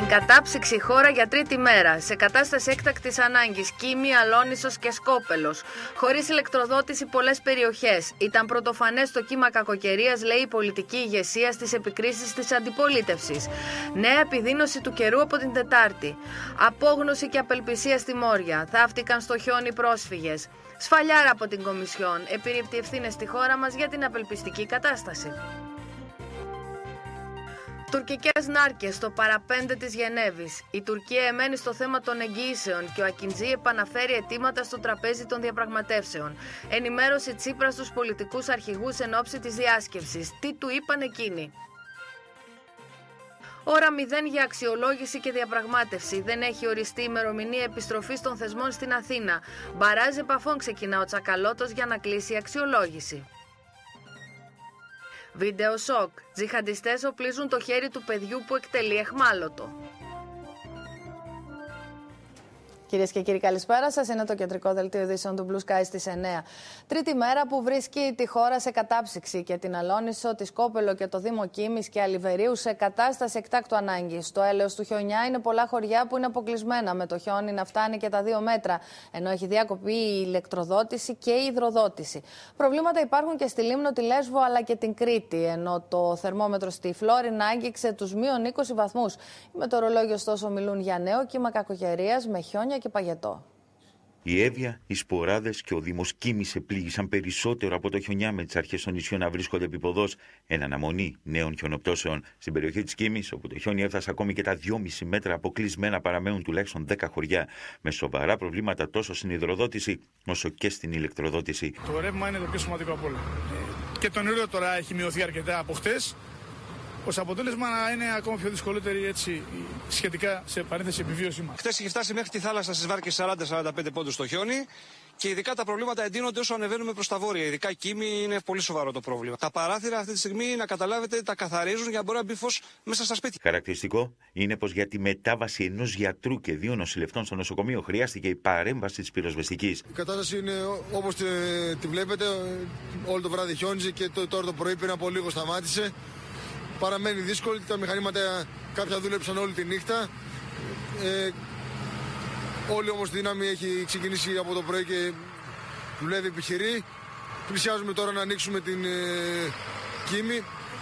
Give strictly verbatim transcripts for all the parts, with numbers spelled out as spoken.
Στην κατάψυξη χώρα για τρίτη μέρα, σε κατάσταση έκτακτης ανάγκης, Κίμη, Αλόνισσος και Σκόπελος. Χωρίς ηλεκτροδότηση πολλές περιοχές. Ήταν πρωτοφανές το κύμα κακοκαιρίας, λέει η πολιτική ηγεσία στις επικρίσεις της αντιπολίτευσης. Νέα επιδείνωση του καιρού από την Τετάρτη. Απόγνωση και απελπισία στη Μόρια. Θαύτηκαν στο χιόνι πρόσφυγες. Σφαλιάρα από την Κομισιόν. Επιρρύπτει ευθύνες στη χώρα μας για την απελπιστική κατάσταση. Τουρκικές νάρκες στο παραπέντε της Γενέβης. Η Τουρκία εμένει στο θέμα των εγγυήσεων και ο Ακιντζή επαναφέρει αιτήματα στο τραπέζι των διαπραγματεύσεων. Ενημέρωσε Τσίπρα στους πολιτικούς αρχηγούς εν ώψη της διάσκεψης. Τι του είπαν εκείνοι? Ώρα μηδέν για αξιολόγηση και διαπραγμάτευση. Δεν έχει οριστεί ημερομηνία επιστροφής των θεσμών στην Αθήνα. Μπαράζ επαφών ξεκινά ο Τσακαλώτος για να κλείσει η αξιολόγηση. Βίντεο σοκ. Τζιχαντιστές οπλίζουν το χέρι του παιδιού που εκτελεί αιχμάλωτο. Κυρίες και κύριοι, καλησπέρα σας. Είναι το κεντρικό δελτίο ειδήσεων του Blue Sky στις εννέα. Τρίτη μέρα που βρίσκει τη χώρα σε κατάψυξη και την Αλόνισσο, τη Σκόπελο και το Δήμο Κίμης και Αλιβερίου σε κατάσταση εκτάκτου ανάγκης. Στο έλεος του χιονιά είναι πολλά χωριά που είναι αποκλεισμένα, με το χιόνι να φτάνει και τα δύο μέτρα, ενώ έχει διακοπεί η ηλεκτροδότηση και η υδροδότηση. Προβλήματα υπάρχουν και στη Λίμνο, τη Λέσβο αλλά και την Κρήτη, ενώ το θερμόμετρο στη Φλόρινα άγγιξε τους μείον είκοσι βαθμούς. Οι μετεωρολόγοι ωστόσο μιλούν για νέο κύμα κακοκαιρίας με χιόνια και παγετό. Η Εύβοια, οι Σποράδες και ο Δήμος Κίμης επλήγησαν περισσότερο από το χιονιά, με τις αρχές των νησιών να βρίσκονται επίποδος εν αναμονή νέων χιονοπτώσεων. Στην περιοχή της Κίμης, όπου το χιόνι έφτασε ακόμη και τα δυόμισι μέτρα, αποκλεισμένα παραμένουν τουλάχιστον δέκα χωριά, με σοβαρά προβλήματα τόσο στην υδροδότηση όσο και στην ηλεκτροδότηση. Το ρεύμα είναι το πιο σημαντικό από όλα. Και το νερό τώρα έχει μειωθεί αρκετά από χτες. Ως αποτέλεσμα να είναι ακόμα πιο δυσκολότερη έτσι, σχετικά σε παρένθεση επιβίωσή μας. Χθες είχε φτάσει μέχρι τη θάλασσα στις βάρκες σαράντα με σαράντα πέντε πόντους στο χιόνι και ειδικά τα προβλήματα εντείνονται όσο ανεβαίνουμε προς τα βόρεια. Ειδικά η Κίμη είναι πολύ σοβαρό το πρόβλημα. Τα παράθυρα αυτή τη στιγμή, να καταλάβετε, τα καθαρίζουν για να μπορεί να μπει φως μέσα στα σπίτια. Χαρακτηριστικό είναι πως για τη μετάβαση ενός γιατρού και δύο νοσηλευτών στο νοσοκομείο χρειάστηκε η παρέμβαση της πυροσβεστικής. Η κατάσταση είναι όπως τη βλέπετε, όλο το βράδυ χιόνιζε και τώρα το πρωί πριν από λίγο σταμάτησε. Παραμένει δύσκολη, τα μηχανήματα κάποια δούλεψαν όλη τη νύχτα. Ε, όλη όμως η δύναμη έχει ξεκινήσει από το πρωί και δουλεύει, επιχειρεί. Πλησιάζουμε τώρα να ανοίξουμε την ε, Κίμη.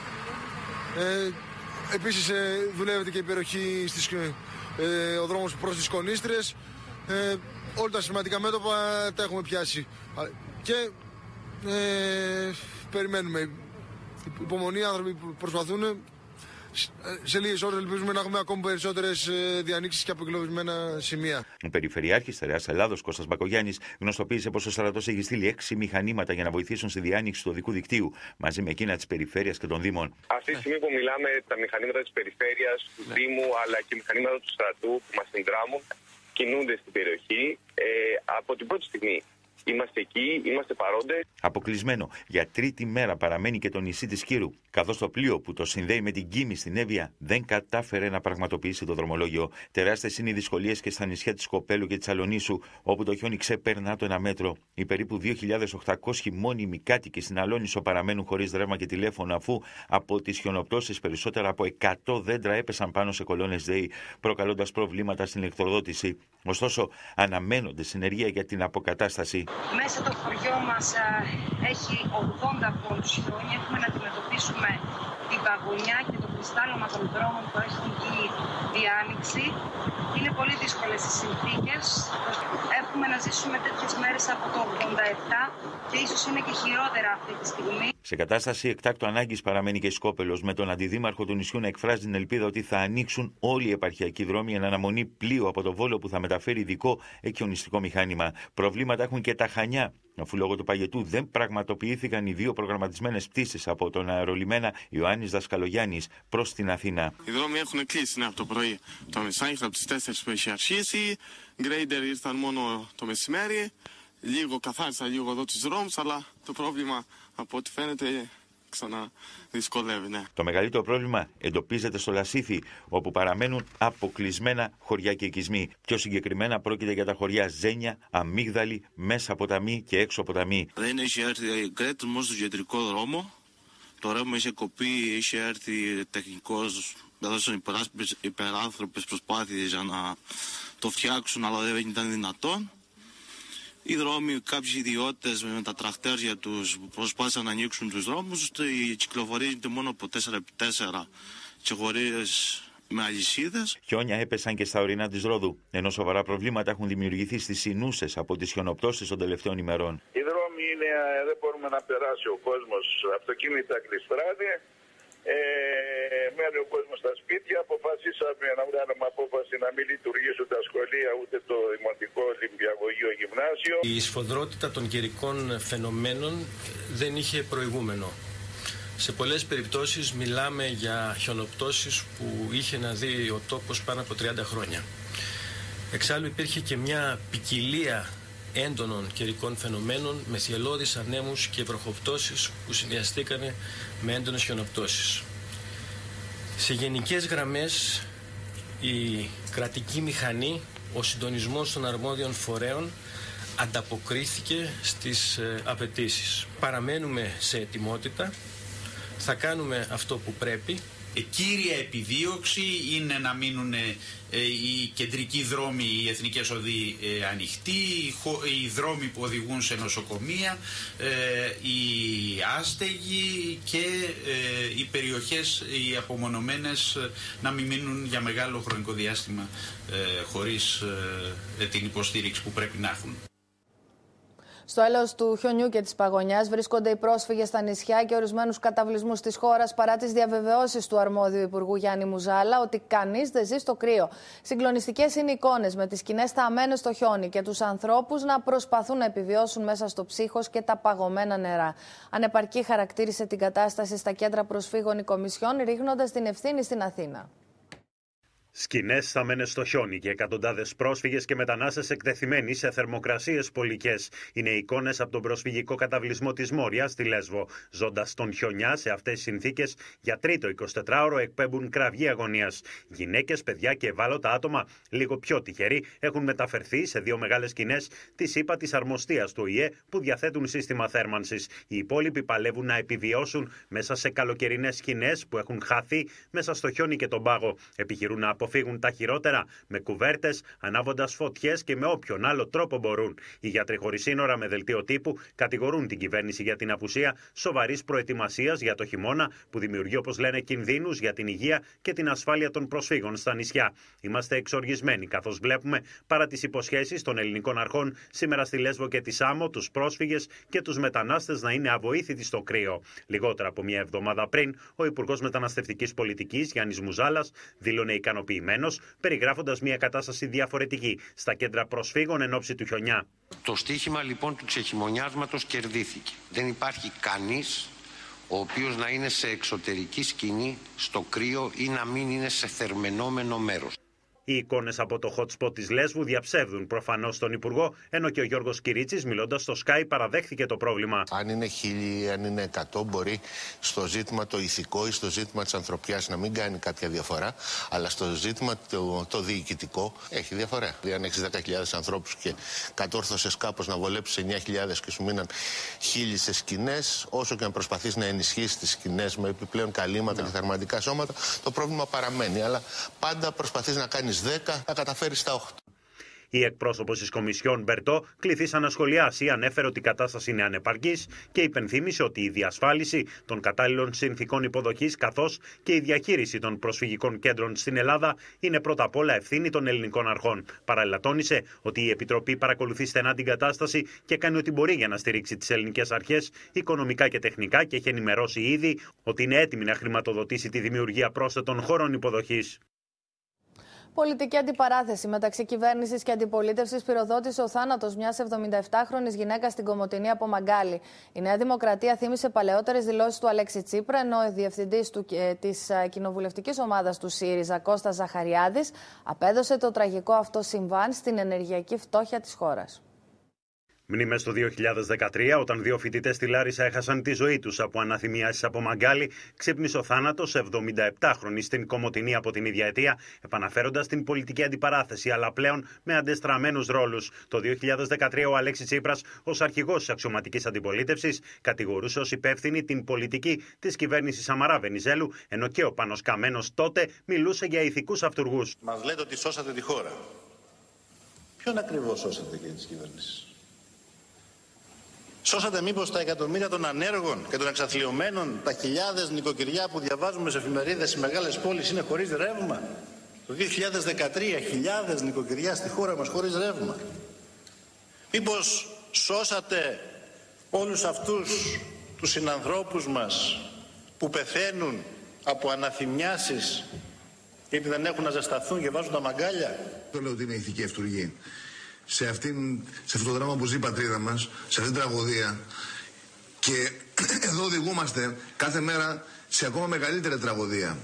Ε, επίσης ε, δουλεύεται και η περιοχή, στις, ε, ο δρόμος προς τις Κονίστρες. Ε, όλα τα σημαντικά μέτωπα τα έχουμε πιάσει. Και ε, περιμένουμε. Υπομονή, οι άνθρωποι που προσπαθούν. Σε λίγες ώρες ελπίζουμε να έχουμε ακόμη περισσότερες διανοίξεις και αποκλεισμένα σημεία. Ο Περιφερειάρχης Στερεάς Ελλάδος Κώστας Μπακογιάννης γνωστοποίησε πως ο στρατός έχει στείλει έξι μηχανήματα για να βοηθήσουν στη διάνοιξη του οδικού δικτύου, μαζί με εκείνα της Περιφέρειας και των Δήμων. Αυτή τη στιγμή που μιλάμε, τα μηχανήματα της Περιφέρειας, του ναι. Δήμου αλλά και μηχανήματα του στρατού που μας συνδράμουν κινούνται στην περιοχή ε, από την πρώτη στιγμή. Είμαστε εκεί, είμαστε παρόντες. Αποκλεισμένο για τρίτη μέρα παραμένει και το νησί της Κύρου, καθώς το πλοίο που το συνδέει με την Κίμη στην Εύβοια δεν κατάφερε να πραγματοποιήσει το δρομολόγιο. Τεράστιες είναι οι δυσκολίες και στα νησιά της Σκοπέλου και της Αλονίσου, όπου το χιόνι ξεπερνά το ένα μέτρο. Οι περίπου δύο χιλιάδες οκτακόσιοι μόνιμοι κάτοικοι στην Αλόνισσο παραμένουν χωρίς ρεύμα και τηλέφωνο, αφού από τις χιονοπτώσεις περισσότερα από εκατό δέντρα έπεσαν πάνω σε κολόνες ΔΕΗ, προκαλώντας προβλήματα στην ηλεκτροδότηση. Ωστόσο, αναμένονται συνεργεία για την αποκατάσταση. Μέσα το χωριό μας α, έχει ογδόντα πόντους χιόνια. Έχουμε να αντιμετωπίσουμε την παγωνιά και το κρυστάλλωμα των δρόμων που έχουν γίνει διάνοιξη. Είναι πολύ δύσκολες οι συνθήκες. Έχουμε να ζήσουμε τέτοιες μέρες από το ογδόντα επτά και ίσως είναι και χειρότερα αυτή τη στιγμή. Σε κατάσταση εκτάκτου ανάγκης παραμένει και η Σκόπελος, με τον αντιδήμαρχο του νησιού να εκφράζει την ελπίδα ότι θα ανοίξουν όλοι οι επαρχιακοί δρόμοι εν αναμονή πλοίου από το Βόλο που θα μεταφέρει ειδικό εκκιονιστικό μηχάνημα. Προβλήματα έχουν και τα Χανιά, αφού λόγω του παγετού δεν πραγματοποιήθηκαν οι δύο προγραμματισμένες πτήσεις από τον αερολιμένα Ιωάννης Δασκαλογιάννης προς την Αθήνα. Οι δρόμοι έχουν κλείσει ναι, από το πρωί το μεσάνυχτα, από τις τέσσερις που έχει αρχίσει. Γκρέιντερ ήρθαν μόνο το μεσημέρι. Λίγο καθάρισα λίγο εδώ τους δρόμους, αλλά το πρόβλημα από ό,τι φαίνεται ξαναδυσκολεύει. Ναι. Το μεγαλύτερο πρόβλημα εντοπίζεται στο Λασίθι, όπου παραμένουν αποκλεισμένα χωριά και οικισμοί. Πιο συγκεκριμένα πρόκειται για τα χωριά Ζένια, Αμύγδαλη, Μέσα Ποταμή και Έξω Ποταμή. Δεν έχει έρθει κρέτος στο κεντρικό δρόμο. Το ρεύμα είχε κοπεί, είχε έρθει τεχνικός έδωσαν υπεράνθρωπες προσπάθειες για να το φτιάξουν, αλλά δεν ήταν δυνατόν. Οι δρόμοι, κάποιοι ιδιώτες με τα τραχτέρια τους προσπάθησαν να ανοίξουν τους δρόμους. Η κυκλοφορία γίνεται μόνο από τέσσερα επί τέσσερα και χωρίς με αλυσίδες. Χιόνια έπεσαν και στα ορεινά της Ρόδου, ενώ σοβαρά προβλήματα έχουν δημιουργηθεί στις Σινούσες από τις χιονοπτώσεις των τελευταίων ημερών. Οι δρόμοι είναι, δεν μπορούμε να περάσει ο κόσμος, αυτοκίνητα κλειστράνε. Ε, μένει ο κόσμος στα σπίτια. Αποφασίσαμε να βγάλουμε απόφαση να μην λειτουργήσουν τα σχολεία, ούτε το δημοτικό, ολυμπιαγωγείο, γυμνάσιο. Η σφοδρότητα των καιρικών φαινομένων δεν είχε προηγούμενο. Σε πολλές περιπτώσεις μιλάμε για χιονοπτώσεις που είχε να δει ο τόπος πάνω από τριάντα χρόνια. Εξάλλου υπήρχε και μια ποικιλία έντονων καιρικών φαινομένων με θυελλώδεις ανέμους και βροχοπτώσεις που συνδυαστήκανε με έντονες χιονοπτώσεις. Σε γενικές γραμμές η κρατική μηχανή, ο συντονισμός των αρμόδιων φορέων ανταποκρίθηκε στις απαιτήσεις. Παραμένουμε σε ετοιμότητα, θα κάνουμε αυτό που πρέπει. Η κύρια επιδίωξη είναι να μείνουν ε, οι κεντρικοί δρόμοι, οι εθνικές οδοί ε, ανοιχτοί, οι, οι δρόμοι που οδηγούν σε νοσοκομεία, ε, οι άστεγοι και ε, οι περιοχές, οι απομονωμένες, ε, να μην μείνουν για μεγάλο χρονικό διάστημα ε, χωρίς ε, την υποστήριξη που πρέπει να έχουν. Στο έλεος του χιονιού και της παγωνιάς βρίσκονται οι πρόσφυγες στα νησιά και ορισμένους καταβλισμούς της χώρας, παρά τις διαβεβαιώσεις του αρμόδιου Υπουργού Γιάννη Μουζάλα ότι κανείς δεν ζει στο κρύο. Συγκλονιστικές είναι οι εικόνες με τις σκηνές θαμμένες στο χιόνι και τους ανθρώπους να προσπαθούν να επιβιώσουν μέσα στο ψύχος και τα παγωμένα νερά. Ανεπαρκή χαρακτήρισε την κατάσταση στα κέντρα προσφύγων η Κομισιόν, ρίχνοντας την ευθύνη στην Αθήνα. Σκηνές θαμμένες στο χιόνι και εκατοντάδες πρόσφυγες και μετανάστες εκτεθειμένοι σε θερμοκρασίες πολικές. Είναι εικόνες από τον προσφυγικό καταβλισμό της Μόριας στη Λέσβο. Ζώντας τον χιονιά σε αυτές τις συνθήκες, για τρίτο εικοσιτετράωρο εκπέμπουν κραυγή αγωνίας. Γυναίκες, παιδιά και ευάλωτα άτομα, λίγο πιο τυχεροί, έχουν μεταφερθεί σε δύο μεγάλες σκηνές της ΥΠΑ της Αρμοστίας του Ο Η Ε που διαθέτουν σύστημα θέρμανσης. Οι υπόλοιποι παλεύουν να επιβιώσουν μέσα σε καλοκαιρινές σκηνές που έχουν χαθεί μέσα στο χιόνι και τον πάγο. Επιχειρούν να αποφύγουν τα χειρότερα με κουβέρτες, ανάβοντας φωτιές και με όποιον άλλο τρόπο μπορούν. Οι γιατροί χωρίς σύνορα με δελτίο τύπου κατηγορούν την κυβέρνηση για την απουσία σοβαρής προετοιμασίας για το χειμώνα που δημιουργεί, όπως λένε, κινδύνους για την υγεία και την ασφάλεια των προσφύγων στα νησιά. Είμαστε εξοργισμένοι καθώς βλέπουμε, παρά τις υποσχέσεις των ελληνικών αρχών σήμερα στη Λέσβο και τη Σάμο, τους πρόσφυγες και τους μετανάστες να είναι αβοήθητοι στο κρύο. Λιγότερα από μια εβδομάδα πριν, ο Υπουργός Μεταναστευτικής Πολιτικής Γιάννης Μουζάλας δήλωνε ικανοποιημένος, περιγράφοντας μια κατάσταση διαφορετική στα κέντρα προσφύγων εν ώψη του χιονιά. Το στίχημα λοιπόν του ξεχειμωνιάσματος κερδίθηκε. Δεν υπάρχει κανείς ο οποίος να είναι σε εξωτερική σκηνή, στο κρύο ή να μην είναι σε θερμαινόμενο μέρος. Οι εικόνες από το hot spot της Λέσβου διαψεύδουν προφανώς τον Υπουργό, ενώ και ο Γιώργος Κυρίτσης, μιλώντας στο Sky, παραδέχθηκε το πρόβλημα. Αν είναι χίλιοι, αν είναι εκατό, μπορεί στο ζήτημα το ηθικό ή στο ζήτημα της ανθρωπιάς να μην κάνει κάποια διαφορά, αλλά στο ζήτημα το, το διοικητικό έχει διαφορά. Δηλαδή, αν έχεις δέκα χιλιάδες ανθρώπους και κατόρθωσες κάπως να βολέψεις εννιά χιλιάδες και σου μείναν χίλιοι σε σκηνές, όσο και να προσπαθείς να ενισχύσεις τις σκηνές με επιπλέον καλύματα ναι. και θερμαντικά σώματα, το πρόβλημα παραμένει. Αλλά πάντα προσπαθείς να κάνεις δέκα, θα καταφέρεις τα οκτώ. Η εκπρόσωπος της Κομισιόν Μπερτό κληθήσα να σχολιάσει, ανέφερε ότι η κατάσταση είναι ανεπαρκής και υπενθύμησε ότι η διασφάλιση των κατάλληλων συνθηκών υποδοχής καθώς και η διαχείριση των προσφυγικών κέντρων στην Ελλάδα είναι πρώτα απ' όλα ευθύνη των ελληνικών αρχών. Παράλληλα τόνισε ότι η Επιτροπή παρακολουθεί στενά την κατάσταση και κάνει ό,τι μπορεί για να στηρίξει τις ελληνικές αρχές οικονομικά και τεχνικά και έχει ενημερώσει ήδη ότι είναι έτοιμη να χρηματοδοτήσει τη δημιουργία πρόσθετων χώρων υποδοχής. Πολιτική αντιπαράθεση μεταξύ κυβέρνησης και αντιπολίτευσης πυροδότησε ο θάνατος μιας εβδομηνταεπτάχρονης γυναίκας στην Κομοτηνή από Μαγκάλη. Η Νέα Δημοκρατία θύμισε παλαιότερες δηλώσεις του Αλέξη Τσίπρα, ενώ ο διευθυντής του, ε, της ε, κοινοβουλευτικής ομάδας του ΣΥΡΙΖΑ, Κώστας Ζαχαριάδης, απέδωσε το τραγικό αυτό συμβάν στην ενεργειακή φτώχεια της χώρας. Μνήμες στο δύο χιλιάδες δεκατρία, όταν δύο φοιτητές στη Λάρισα έχασαν τη ζωή τους από αναθυμιάσεις από μαγκάλι, ξύπνησε ο θάνατος εβδομηνταεπτάχρονη στην Κομοτηνή από την ίδια αιτία, επαναφέροντας την πολιτική αντιπαράθεση, αλλά πλέον με αντεστραμμένους ρόλους. Το δύο χιλιάδες δεκατρία ο Αλέξης Τσίπρας, ως αρχηγός της αξιωματικής αντιπολίτευσης, κατηγορούσε ως υπεύθυνη την πολιτική της κυβέρνησης Σαμαρά Βενιζέλου, ενώ και ο Πάνος Καμένος τότε μιλούσε για ηθικούς αυτουργούς. Μας λέτε ότι σώσατε τη χώρα. Ποιον ακριβώς σώσατε, κύριε της κυβέρνησης? Σώσατε μήπως τα εκατομμύρια των ανέργων και των εξαθλιωμένων, τα χιλιάδες νοικοκυριά που διαβάζουμε σε εφημερίδες στις μεγάλες πόλεις είναι χωρίς ρεύμα? Το δύο χιλιάδες δεκατρία χιλιάδες νοικοκυριά στη χώρα μας χωρίς ρεύμα. Μήπως σώσατε όλους αυτούς τους συνανθρώπους μας που πεθαίνουν από αναθυμιάσεις γιατί δεν έχουν να ζεσταθούν και βάζουν τα μαγκάλια? Το λέω ότι είναι ηθική αυτουργή. Σε, αυτήν, σε αυτό το δράμα που ζει η πατρίδα μας, σε αυτήν την τραγωδία, και εδώ οδηγούμαστε κάθε μέρα σε ακόμα μεγαλύτερη τραγωδία.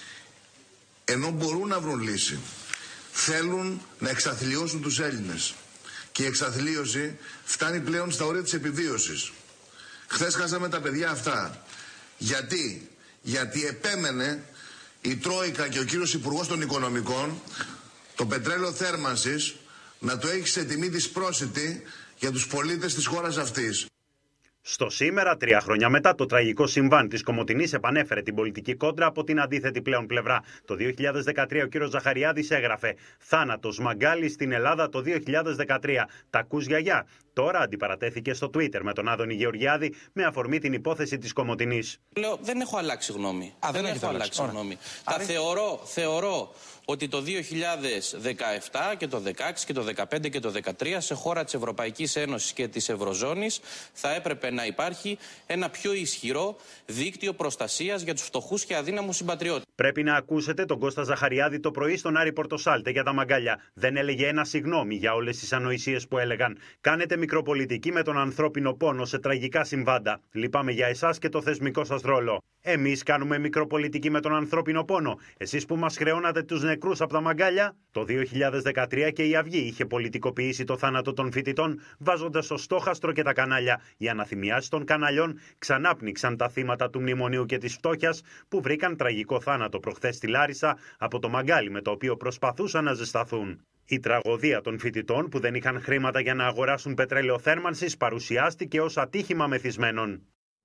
Ενώ μπορούν να βρουν λύση, θέλουν να εξαθλιώσουν τους Έλληνες. Και η εξαθλίωση φτάνει πλέον στα όρια της επιβίωσης. Χθες χάσαμε τα παιδιά αυτά. Γιατί? Γιατί επέμενε η Τρόικα και ο κύριος Υπουργός των Οικονομικών το πετρέλαιο θέρμανσης να το έχει σε τιμή της πρόσιτη για τους πολίτες της χώρας αυτής. Στο σήμερα, τρία χρόνια μετά το τραγικό συμβάν της Κομοτηνής, επανέφερε την πολιτική κόντρα από την αντίθετη πλέον πλευρά. Το δύο χιλιάδες δεκατρία ο κύριος Ζαχαριάδης έγραφε «Θάνατος μαγκάλι στην Ελλάδα το δύο χιλιάδες δεκατρία. Τα ακούς, γιαγιά?» Τώρα αντιπαρατέθηκε στο Twitter με τον Άδωνη Γεωργιάδη με αφορμή την υπόθεση της Κομοτηνής. Λέω, δεν έχω αλλάξει γνώμη. Α, δεν, δεν έχω αλλάξει γνώμη. Τα θεωρώ, θεωρώ ότι το δύο χιλιάδες δεκαεπτά και το δεκαέξι και το δεκαπέντε και το δεκατρία σε χώρα της Ευρωπαϊκής Ένωσης και της Ευρωζώνης θα έπρεπε να υπάρχει ένα πιο ισχυρό δίκτυο προστασίας για τους φτωχούς και αδύναμους συμπατριώτες. Πρέπει να ακούσετε τον Κώστα Ζαχαριάδη το πρωί στον Άρη Πορτοσάλτε για τα μαγκάλια. Δεν έλεγε ένα συγγνώμη για όλες τις ανοησίες που έλεγαν. Κάνετε μικροπολιτική με τον ανθρώπινο πόνο σε τραγικά συμβάντα. Λυπάμαι για εσάς και το θεσμικό σας ρόλο. Εμείς κάνουμε μικροπολιτική με τον ανθρώπινο πόνο. Εσείς που μας χρεώνατε τους νεκρούς από τα μαγκάλια. Το δύο χιλιάδες δεκατρία και η Αυγή είχε πολιτικοποιήσει το θάνατο των φοιτητών, βάζοντας στο στόχαστρο και τα κανάλια. Οι αναθυμιάσεις των καναλιών ξανάπνιξαν τα θύματα του μνημονίου και της φτώχειας που βρήκαν τραγικό θάνατο προχθές στη Λάρισα από το μαγκάλι με το οποίο προσπαθούσαν να ζεσταθούν. Η τραγωδία των φοιτητών που δεν είχαν χρήματα για να αγοράσουν πετρέλαιο θέρμανσης παρουσιάστηκε ως ατύχημα μεθυσμένων.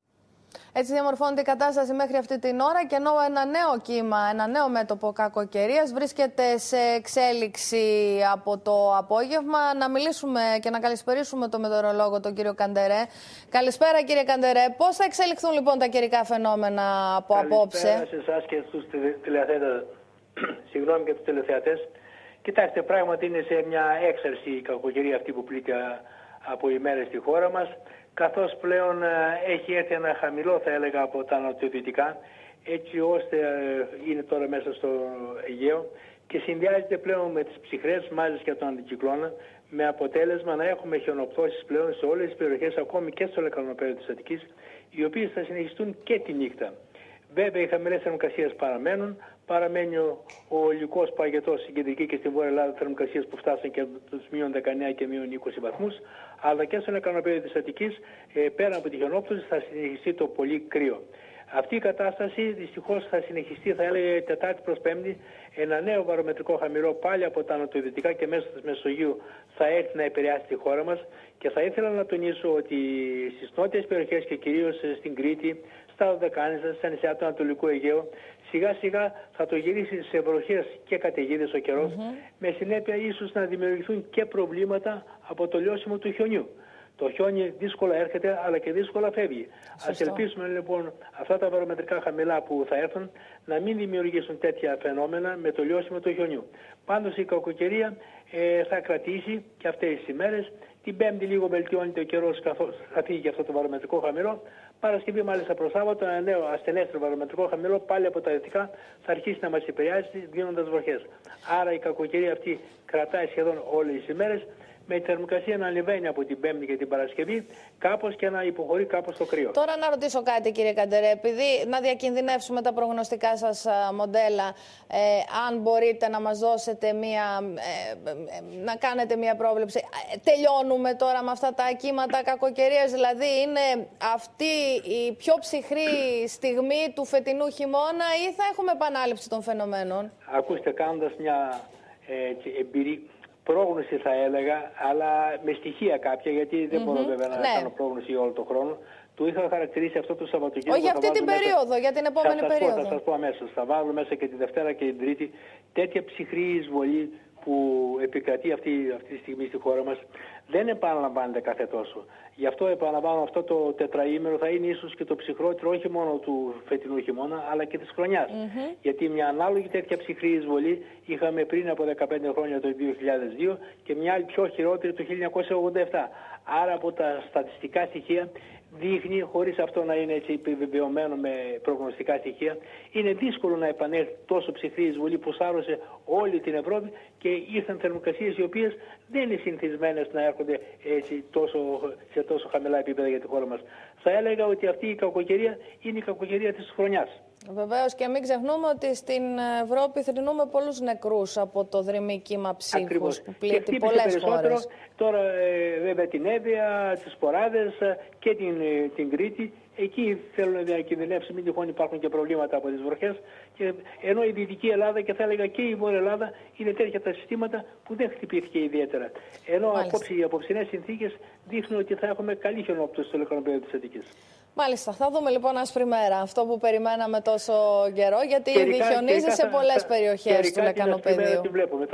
Έτσι διαμορφώνεται η κατάσταση μέχρι αυτή την ώρα και ενώ ένα νέο κύμα, ένα νέο μέτωπο κακοκαιρίας βρίσκεται σε εξέλιξη από το απόγευμα. Να μιλήσουμε και να καλησπερίσουμε τον μετεωρολόγο, τον κύριο Καντερέ. Καλησπέρα, κύριε Καντερέ. Πώς θα εξελιχθούν λοιπόν τα καιρικά φαινόμενα από απόψε? Καλησπέρα σε εσάς και στους τηλεθεατές. Συγγνώμη και τους τηλεθεατές. Κοιτάξτε, πράγματι είναι σε μια έξαρση η κακοκαιρία αυτή που πλήττει από ημέρες στη χώρα μας, καθώς πλέον έχει έρθει ένα χαμηλό, θα έλεγα, από τα νοτιοδυτικά, έτσι ώστε είναι τώρα μέσα στο Αιγαίο και συνδυάζεται πλέον με τις ψυχρές μάζες και τον αντικυκλώνα, με αποτέλεσμα να έχουμε χιονοπτώσεις πλέον σε όλες τις περιοχές, ακόμη και στο λεκανοπέδιο της Αττικής, οι οποίες θα συνεχιστούν και τη νύχτα. Βέβαια, οι χαμηλές θερμοκρασίες παραμένουν. Παραμένει ο, ο ολικός παγετός στην κεντρική και στην βόρεια Ελλάδα, θερμοκρασίες που φτάσαν και τους μείον δεκαεννέα και μείον είκοσι βαθμούς. Αλλά και στο λεκανοπέδιο της Αττικής, ε, πέρα από τη χιονόπτωση, θα συνεχιστεί το πολύ κρύο. Αυτή η κατάσταση δυστυχώς θα συνεχιστεί, θα έλεγα, Τετάρτη προς Πέμπτη. Ένα νέο βαρομετρικό χαμηλό πάλι από τα νοτιοδυτικά και μέσω της Μεσογείου θα έρθει να επηρεάσει τη χώρα μας. Και θα ήθελα να τονίσω ότι στις νότιες περιοχές και κυρίως στην Κρήτη, στα Δωδεκάνησα, στα νησιά του Ανατολικού Αιγαίου, σιγά σιγά θα το γυρίσει σε βροχές και καταιγίδες ο καιρός, mm-hmm. με συνέπεια ίσως να δημιουργηθούν και προβλήματα από το λιώσιμο του χιονιού. Το χιόνι δύσκολα έρχεται, αλλά και δύσκολα φεύγει. Ας ελπίσουμε λοιπόν αυτά τα βαρομετρικά χαμηλά που θα έρθουν να μην δημιουργήσουν τέτοια φαινόμενα με το λιώσιμο του χιονιού. Πάντως η κακοκαιρία ε, θα κρατήσει και αυτές τις ημέρες. Την Πέμπτη λίγο βελτιώνεται ο καιρός καθώς θα φύγει και αυτό το βαρομετρικό χαμηλό. Παρασκευή, μάλιστα προς Σάββατο, ένα νέο ασθενέστερο βαρομετρικό χαμηλό πάλι από τα δυτικά θα αρχίσει να μας επηρεάζει δίνοντας βροχές. Άρα η κακοκαιρία αυτή κρατάει σχεδόν όλες τις ημέρες, με τη θερμοκρασία να ανεβαίνει από την Πέμπτη και την Παρασκευή, κάπως και να υποχωρεί κάπως το κρύο. Τώρα να ρωτήσω κάτι, κύριε Καντερέ, επειδή να διακινδυνεύσουμε τα προγνωστικά σας μοντέλα, ε, αν μπορείτε να μας δώσετε μία, ε, ε, να κάνετε μία πρόβλεψη. Ε, τελειώνουμε τώρα με αυτά τα κύματα κακοκαιρίας, δηλαδή είναι αυτή η πιο ψυχρή στιγμή του φετινού χειμώνα ή θα έχουμε επανάληψη των φαινομένων? Ακούστε, κάνοντας μια ε, εμπειρή πρόγνωση θα έλεγα, αλλά με στοιχεία κάποια, γιατί δεν mm-hmm. μπορώ βέβαια να ναι. κάνω πρόγνωση όλο τον χρόνο. Του είχα χαρακτηρίσει αυτό το Σαββατοκύριακο. Όχι αυτή την περίοδο, μέσα... για την επόμενη θα περίοδο. Πω, θα σας πω αμέσως. Θα βάλω μέσα και τη Δευτέρα και την Τρίτη τέτοια ψυχρή εισβολή που επικρατεί αυτή, αυτή τη στιγμή στη χώρα μας. Δεν επαναλαμβάνεται κάθε τόσο. Γι' αυτό επαναλαμβάνω, αυτό το τετραήμερο θα είναι ίσως και το ψυχρότερο όχι μόνο του φετινού χειμώνα, αλλά και της χρονιάς. Mm-hmm. Γιατί μια ανάλογη τέτοια ψυχρή εισβολή είχαμε πριν από δεκαπέντε χρόνια το δύο χιλιάδες δύο και μια άλλη πιο χειρότερη το χίλια εννιακόσια ογδόντα επτά. Άρα από τα στατιστικά στοιχεία δείχνει, χωρίς αυτό να είναι έτσι επιβεβαιωμένο με προγνωστικά στοιχεία, είναι δύσκολο να επανέλθει τόσο ψυχρή εισβολή που σάρωσε όλη την Ευρώπη και ήρθαν θερμοκρασίες οι οποίες δεν είναι συνηθισμένες να έρχονται έτσι τόσο, σε τόσο χαμηλά επίπεδα για τη χώρα μας. Θα έλεγα ότι αυτή η κακοκαιρία είναι η κακοκαιρία της χρονιάς. Βεβαίως, και μην ξεχνούμε ότι στην Ευρώπη θρηνούμε πολλούς νεκρούς από το δρυμή κύμα ψύχους που πλήττει πολλές χώρες. Τώρα ε, βέβαια την Εύβοια, τις Ποράδες και την, την Κρήτη. Εκεί θέλουν να διακινδυνεύσει, μην τυχόν υπάρχουν και προβλήματα από τις βροχές. Και ενώ η Δυτική Ελλάδα και θα έλεγα και η Βόρεια Ελλάδα είναι τέτοια τα συστήματα που δεν χτυπήθηκε ιδιαίτερα. Ενώ απόψε, οι απόψινές συνθήκες δείχνουν ότι θα έχουμε καλή χιονόπτωση στο ηλεκτρονοπέδιο της Αττικής. Μάλιστα, θα δούμε λοιπόν άσπρη μέρα, αυτό που περιμέναμε τόσο καιρό, γιατί ήδη χιονίζει σε πολλές περιοχές του Λεκανοπεδίου.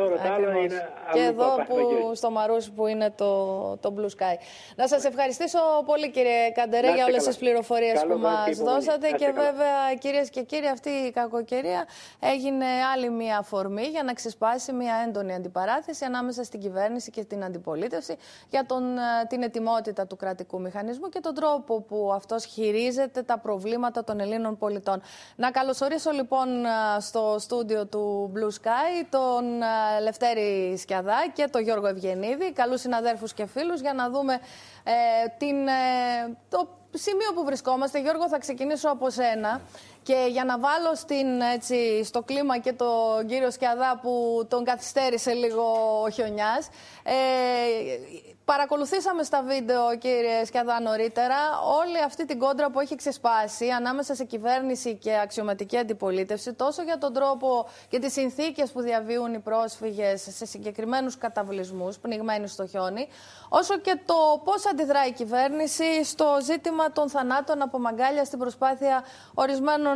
Και εδώ που, στο Μαρούσι που είναι το, το Blue Sky. Να σας ευχαριστήσω πολύ, κύριε Καντερέ, για όλες τις πληροφορίες που μας δώσατε. Και βέβαια, κυρίες και κύριοι, αυτή η κακοκαιρία έγινε άλλη μία αφορμή για να ξεσπάσει μία έντονη αντιπαράθεση ανάμεσα στην κυβέρνηση και την αντιπολίτευση για τον, την ετοιμότητα του κρατικού μηχανισμού και τον τρόπο που αυτός χειρίζεται τα προβλήματα των Ελλήνων πολιτών. Να καλωσορίσω λοιπόν στο στούντιο του Blue Sky τον Λευτέρη Σκιαδά και τον Γιώργο Ευγενίδη, καλούς συναδέρφους και φίλους, για να δούμε ε, την, ε, το σημείο που βρισκόμαστε. Γιώργο, θα ξεκινήσω από σένα. Και για να βάλω στην, έτσι, στο κλίμα και τον κύριο Σκιαδά που τον καθυστέρησε λίγο ο χιονιάς, ε, παρακολουθήσαμε στα βίντεο, κύριε Σκιαδά, νωρίτερα όλη αυτή την κόντρα που έχει ξεσπάσει ανάμεσα σε κυβέρνηση και αξιωματική αντιπολίτευση, τόσο για τον τρόπο και τις συνθήκες που διαβίουν οι πρόσφυγες σε συγκεκριμένους καταβλισμούς πνιγμένοι στο χιόνι, όσο και το πώς αντιδρά η κυβέρνηση στο ζήτημα των θανάτων από μαγκάλια στην προσπάθεια ορισμένων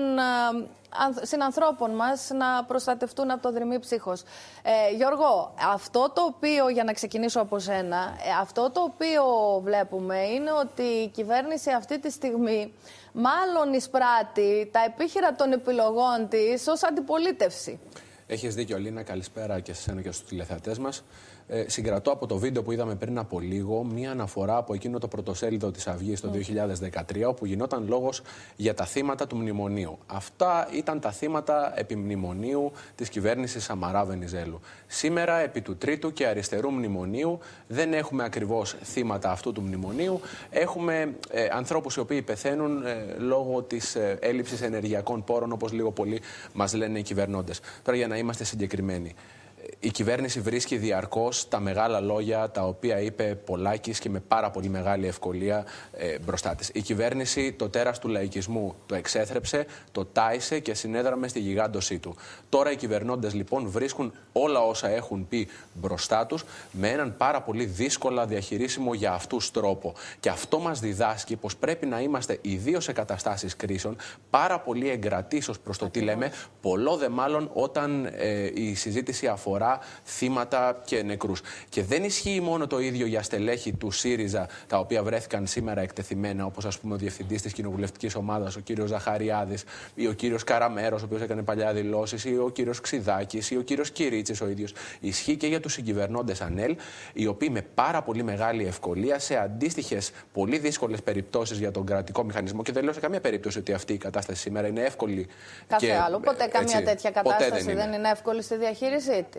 συνανθρώπων μας να προστατευτούν από το δρυμή ψύχος. Ε, Γιώργο, αυτό το οποίο, για να ξεκινήσω από σένα, αυτό το οποίο βλέπουμε είναι ότι η κυβέρνηση αυτή τη στιγμή μάλλον εισπράττει τα επίχειρα των επιλογών της ως αντιπολίτευση. Έχεις δίκιο, Λίνα. Καλησπέρα και σε εσένα και στους τηλεθεατές μας. Ε, συγκρατώ από το βίντεο που είδαμε πριν από λίγο μία αναφορά από εκείνο το πρωτοσέλιδο της Αυγής το mm. δύο χιλιάδες δεκατρία, όπου γινόταν λόγος για τα θύματα του μνημονίου. Αυτά ήταν τα θύματα επιμνημονίου της κυβέρνησης Σαμαρά Βενιζέλου. Σήμερα, επί του τρίτου και αριστερού μνημονίου, δεν έχουμε ακριβώς θύματα αυτού του μνημονίου. Έχουμε ε, ανθρώπους οι οποίοι πεθαίνουν ε, λόγω της ε, έλλειψης ενεργειακών πόρων, όπως λίγο πολύ μας λένε οι κυβερνώντες. Τώρα, για να είμαστε συγκεκριμένοι. Η κυβέρνηση βρίσκει διαρκώς τα μεγάλα λόγια τα οποία είπε Πολάκης και με πάρα πολύ μεγάλη ευκολία ε, μπροστά της. Η κυβέρνηση το τέρας του λαϊκισμού το εξέθρεψε, το τάισε και συνέδραμε στη γιγάντωσή του. Τώρα οι κυβερνώντες λοιπόν βρίσκουν όλα όσα έχουν πει μπροστά τους με έναν πάρα πολύ δύσκολα διαχειρίσιμο για αυτούς τρόπο. Και αυτό μας διδάσκει πως πρέπει να είμαστε ιδίως σε καταστάσεις κρίσεων πάρα πολύ εγκρατείς ως προς το τι λέμε, πολλό δε μάλλον όταν ε, η συζήτηση αφορά θύματα και νεκρούς. Και δεν ισχύει μόνο το ίδιο για στελέχη του ΣΥΡΙΖΑ, τα οποία βρέθηκαν σήμερα εκτεθειμένα, όπως ας πούμε ο διευθυντής της κοινοβουλευτικής ομάδας, ο κύριος Ζαχαριάδης, ή ο κύριος Καραμέρος, ο οποίος έκανε παλιά δηλώσεις, ή ο κύριος Ξιδάκης, ή ο κύριος Κυρίτσης ο ίδιος. Ισχύει και για τους συγκυβερνώντες ΑΝΕΛ, οι οποίοι με πάρα πολύ μεγάλη ευκολία, σε αντίστοιχες πολύ δύσκολες περιπτώσεις για τον κρατικό μηχανισμό, και δεν λέω σε καμία περίπτωση ότι αυτή η κατάσταση σήμερα είναι εύκολη. Κάθε και, άλλο. Ποτέ καμία έτσι, τέτοια κατάσταση δεν είναι. δεν είναι εύκολη στη διαχείρισή τη.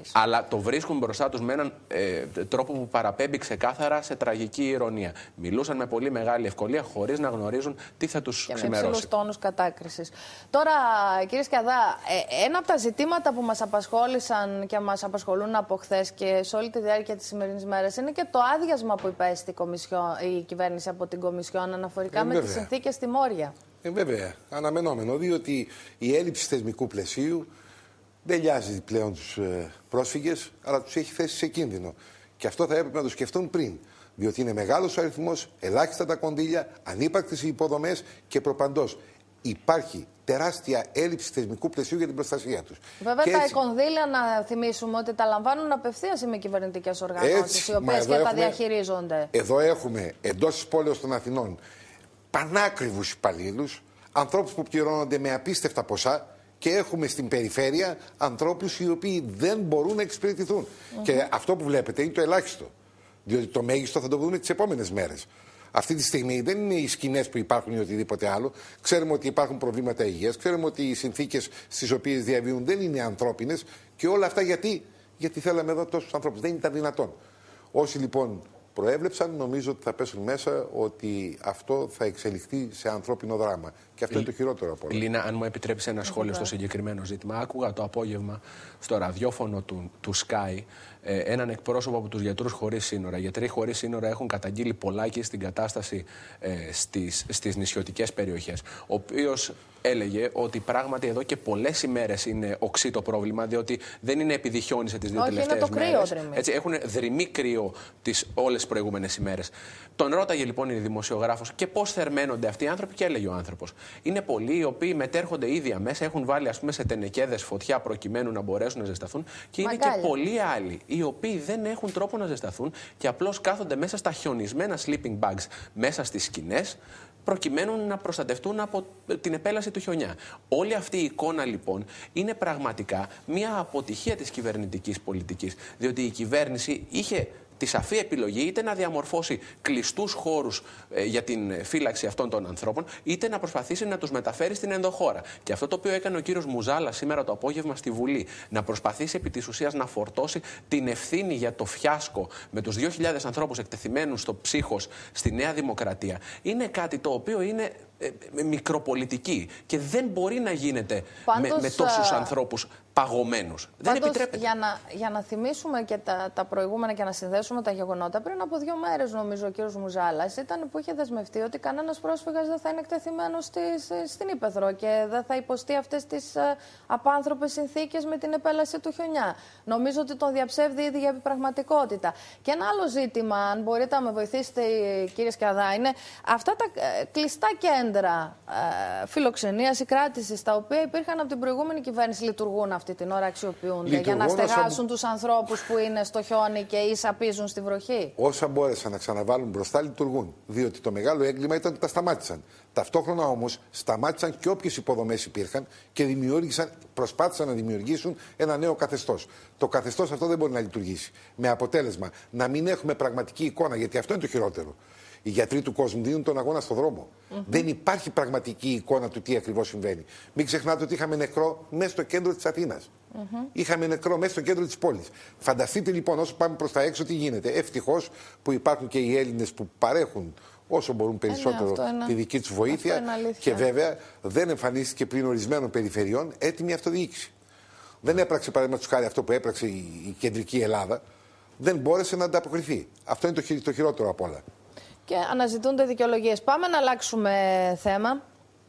της. Αλλά το βρίσκουν μπροστά τους με έναν ε, τρόπο που παραπέμπει ξεκάθαρα σε τραγική ηρωνία. Μιλούσαν με πολύ μεγάλη ευκολία, χωρίς να γνωρίζουν τι θα τους ξημερώσει. Και με υψηλούς τόνους κατάκρισης. Τώρα, κύριε Σκιαδά, ε, ένα από τα ζητήματα που μας απασχόλησαν και μας απασχολούν από χθες και σε όλη τη διάρκεια της σημερινής μέρας είναι και το άδειασμα που υπέστη η, η κυβέρνηση από την Κομισιόν αναφορικά ε, με τις συνθήκες στη Μόρια. Ε, βέβαια, αναμενόμενο, διότι η έλλειψη θεσμικού πλαισίου δεν λιάζει πλέον τους ε, πρόσφυγες, αλλά τους έχει θέσει σε κίνδυνο. Και αυτό θα έπρεπε να το σκεφτούν πριν. Διότι είναι μεγάλος ο αριθμός, ελάχιστα τα κονδύλια, ανύπαρκτες οι υποδομές και προπαντός υπάρχει τεράστια έλλειψη θεσμικού πλαισίου για την προστασία τους. Βέβαια, και τα έτσι... κονδύλια, να θυμίσουμε ότι τα λαμβάνουν απευθείας οι μη κυβερνητικές οργανώσεις, οι οποίες και έχουμε... τα διαχειρίζονται. Εδώ έχουμε εντός της πόλεως των Αθηνών πανάκριβους υπαλλήλους, ανθρώπους που πληρώνονται με απίστευτα ποσά. Και έχουμε στην περιφέρεια ανθρώπους οι οποίοι δεν μπορούν να εξυπηρετηθούν. Mm-hmm. Και αυτό που βλέπετε είναι το ελάχιστο. Διότι το μέγιστο θα το δούμε τις επόμενες μέρες. Αυτή τη στιγμή δεν είναι οι σκηνές που υπάρχουν ή οτιδήποτε άλλο. Ξέρουμε ότι υπάρχουν προβλήματα υγείας, ξέρουμε ότι οι συνθήκες στις οποίες διαβιούν δεν είναι ανθρώπινες. Και όλα αυτά γιατί, γιατί θέλαμε εδώ τόσους ανθρώπους. Δεν ήταν δυνατόν. Όσοι λοιπόν προέβλεψαν, νομίζω ότι θα πέσουν μέσα ότι αυτό θα εξελιχθεί σε ανθρώπινο δράμα. Και αυτό Λ... είναι το χειρότερο από όλα. Λίνα, αν μου επιτρέψει ένα σχόλιο στο συγκεκριμένο ζήτημα. Άκουγα το απόγευμα στο ραδιόφωνο του, του Sky ε, έναν εκπρόσωπο από τους Γιατρούς Χωρίς Σύνορα. Οι Γιατροί Χωρίς Σύνορα έχουν καταγγείλει πολλάκι στην κατάσταση ε, στις, στις νησιωτικές περιοχές. Ο οποίος έλεγε ότι πράγματι εδώ και πολλές ημέρες είναι οξύ το πρόβλημα, διότι δεν είναι επειδή χιόνισε τις δύο τελευταίες μέρες. Έτσι, έχουν δρυμή κρύο τις όλες τις προηγούμενες ημέρες. Τον ρώταγε λοιπόν η δημοσιογράφος και πώς θερμαίνονται αυτοί οι άνθρωποι, και έλεγε ο άνθρωπος. Είναι πολλοί οι οποίοι μετέρχονται ήδη αμέσα, έχουν βάλει ας πούμε σε τενεκέδες φωτιά προκειμένου να μπορέσουν να ζεσταθούν, και είναι Μαγκάλια. Και πολλοί άλλοι οι οποίοι δεν έχουν τρόπο να ζεσταθούν και απλώς κάθονται μέσα στα χιονισμένα sleeping bags, μέσα στις σκηνές, προκειμένου να προστατευτούν από την επέλαση του χιονιά. Όλη αυτή η εικόνα λοιπόν είναι πραγματικά μια αποτυχία της κυβερνητικής πολιτικής, διότι η κυβέρνηση είχε τη σαφή επιλογή είτε να διαμορφώσει κλειστούς χώρους ε, για την φύλαξη αυτών των ανθρώπων, είτε να προσπαθήσει να τους μεταφέρει στην ενδοχώρα. Και αυτό το οποίο έκανε ο κύριος Μουζάλα σήμερα το απόγευμα στη Βουλή, να προσπαθήσει επί της ουσίας να φορτώσει την ευθύνη για το φιάσκο με τους δύο χιλιάδες ανθρώπους εκτεθειμένους στο ψύχος στη Νέα Δημοκρατία, είναι κάτι το οποίο είναι ε, ε, μικροπολιτική και δεν μπορεί να γίνεται Πάντως, με, με τόσους α... ανθρώπους παγωμένους. Δεν επιτρέπεται. Για να, για να θυμίσουμε και τα, τα προηγούμενα και να συνδέσουμε τα γεγονότα, πριν από δύο μέρες, νομίζω, ο κύριος Μουζάλας ήταν που είχε δεσμευτεί ότι κανένας πρόσφυγας δεν θα είναι εκτεθειμένος στις, στην Ύπαιθρο και δεν θα υποστεί αυτές τις ε, απάνθρωπες συνθήκες με την επέλαση του χιονιά. Νομίζω ότι τον διαψεύδει ήδη για πραγματικότητα. Και ένα άλλο ζήτημα, αν μπορείτε να με βοηθήσετε, κύριε Σκιαδά, είναι αυτά τα ε, κλειστά κέντρα ε, φιλοξενίας ή κράτησης, τα οποία υπήρχαν από την προηγούμενη κυβέρνηση, λειτουργούν αυτή την ώρα, αξιοποιούνται λειτουργούν για να στεγάσουν τους ανθρώπους που είναι στο χιόνι και ή σαπίζουν στη βροχή. Όσα μπόρεσαν να ξαναβάλουν μπροστά λειτουργούν. Διότι το μεγάλο έγκλημα ήταν ότι τα σταμάτησαν. Ταυτόχρονα όμως σταμάτησαν και όποιες υποδομές υπήρχαν και δημιούργησαν, προσπάθησαν να δημιουργήσουν ένα νέο καθεστώς. Το καθεστώς αυτό δεν μπορεί να λειτουργήσει. Με αποτέλεσμα να μην έχουμε πραγματική εικόνα, γιατί αυτό είναι το χειρότερο. Οι γιατροί του κόσμου δίνουν τον αγώνα στον δρόμο. Mm-hmm. Δεν υπάρχει πραγματική εικόνα του τι ακριβώς συμβαίνει. Μην ξεχνάτε ότι είχαμε νεκρό μέσα στο κέντρο της Αθήνας. Mm-hmm. Είχαμε νεκρό μέσα στο κέντρο της πόλης. Φανταστείτε λοιπόν όσο πάμε προς τα έξω τι γίνεται. Ευτυχώς που υπάρχουν και οι Έλληνες που παρέχουν όσο μπορούν περισσότερο ε, ναι, τη δική τους βοήθεια. Και βέβαια δεν εμφανίστηκε πλην ορισμένων περιφερειών έτοιμη αυτοδιοίκηση. Δεν έπραξε παραδείγματος χάρη αυτό που έπραξε η κεντρική Ελλάδα. Δεν μπόρεσε να ανταποκριθεί. Αυτό είναι το, χει, το χειρότερο απ' όλα. Και αναζητούνται δικαιολογίες. Πάμε να αλλάξουμε θέμα.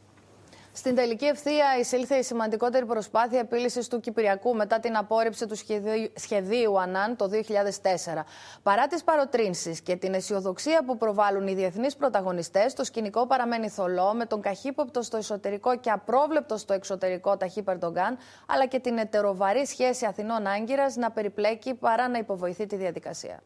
Στην τελική ευθεία εισήλθε η σημαντικότερη προσπάθεια επίλυσης του Κυπριακού μετά την απόρριψη του σχεδίου, σχεδίου Ανάν το δύο χιλιάδες τέσσερα. Παρά τις παροτρύνσεις και την αισιοδοξία που προβάλλουν οι διεθνείς πρωταγωνιστές, το σκηνικό παραμένει θολό, με τον καχύποπτο στο εσωτερικό και απρόβλεπτο στο εξωτερικό Ταγίπ Ερντογκάν, αλλά και την ετεροβαρή σχέση Αθηνών-Άγκυρας να περιπλέκει παρά να υποβοηθεί τη διαδικασία.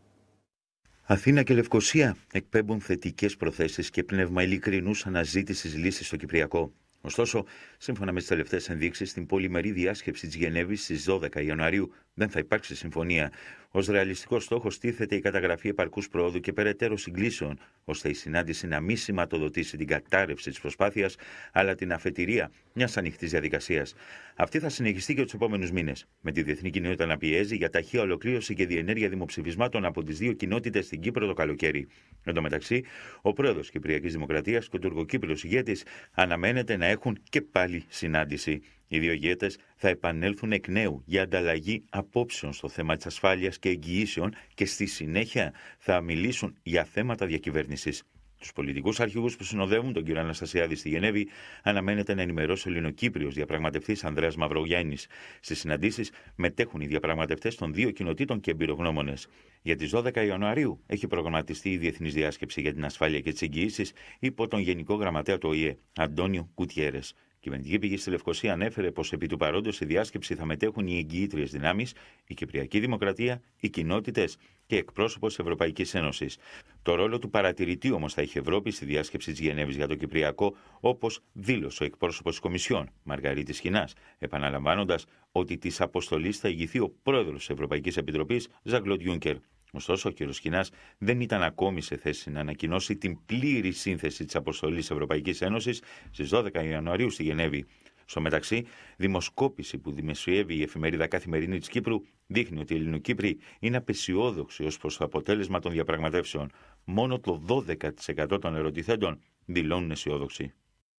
Αθήνα και Λευκοσία εκπέμπουν θετικές προθέσεις και πνεύμα ειλικρινούς αναζήτησης λύσης στο Κυπριακό. Ωστόσο, σύμφωνα με τις τελευταίες ενδείξεις, στην πολυμερή διάσκεψη της Γενέβης στις δώδεκα Ιανουαρίου δεν θα υπάρξει συμφωνία. Ως ρεαλιστικό στόχο τίθεται η καταγραφή επαρκούς προόδου και περαιτέρω συγκλήσεων, ώστε η συνάντηση να μην σηματοδοτήσει την κατάρρευση της προσπάθειας, αλλά την αφετηρία μιας ανοιχτής διαδικασίας. Αυτή θα συνεχιστεί και τους επόμενους μήνες, με τη διεθνή κοινότητα να πιέζει για ταχεία ολοκλήρωση και διενέργεια δημοψηφισμάτων από τις δύο κοινότητες στην Κύπρο το καλοκαίρι. Εν τω μεταξύ, ο πρόεδρος Κυπριακής Δημοκρατίας και ο τουρκοκύπριος ηγέτης αναμένεται να έχουν και πάλι συνάντηση. Οι δύο ηγέτες θα επανέλθουν εκ νέου για ανταλλαγή απόψεων στο θέμα της ασφάλειας και εγγυήσεων και στη συνέχεια θα μιλήσουν για θέματα διακυβέρνησης. Τους πολιτικούς αρχηγούς που συνοδεύουν τον κύριο Αναστασιάδη στη Γενέβη αναμένεται να ενημερώσει ο Ελληνοκύπριος διαπραγματευτής Ανδρέας Μαυρογιάννης. Στις συναντήσεις μετέχουν οι διαπραγματευτές των δύο κοινοτήτων και εμπειρογνώμονες. Για τις δώδεκα Ιανουαρίου έχει προγραμματιστεί η Διεθνής Διάσκεψη για την Ασφάλεια και τις Εγγυήσεις υπό τον Γενικό Γραμματέα του Ο Η Ε, Αντώνιο Κουτιέρες. Η κυβερνητική πηγή στη Λευκοσία ανέφερε πως επί του παρόντος στη διάσκεψη θα μετέχουν οι εγγυήτριες δυνάμεις, η Κυπριακή Δημοκρατία, οι κοινότητες και εκπρόσωπος της Ευρωπαϊκής Ένωσης. Το ρόλο του παρατηρητή όμως θα έχει η Ευρώπη στη διάσκεψη της Γενέβης για το Κυπριακό, όπως δήλωσε ο εκπρόσωπος της Κομισιόν, Μαργαρίτης Σχοινάς, επαναλαμβάνοντας ότι της αποστολής θα ηγηθεί ο πρόεδρος της Ευρωπαϊκής Επιτροπής, Ζαν-Κλοντ Γιούνκερ. Ωστόσο, ο κ. Σχοινάς δεν ήταν ακόμη σε θέση να ανακοινώσει την πλήρη σύνθεση της αποστολής Ευρωπαϊκής Ένωσης στις δώδεκα Ιανουαρίου στη Γενέβη. Στο μεταξύ, δημοσκόπηση που δημοσιεύει η εφημερίδα Καθημερινή της Κύπρου δείχνει ότι οι Ελληνοκύπροι είναι απεσιόδοξοι ως προς το αποτέλεσμα των διαπραγματεύσεων. Μόνο το δώδεκα τοις εκατό των ερωτηθέντων δηλώνουν αισιόδοξοι.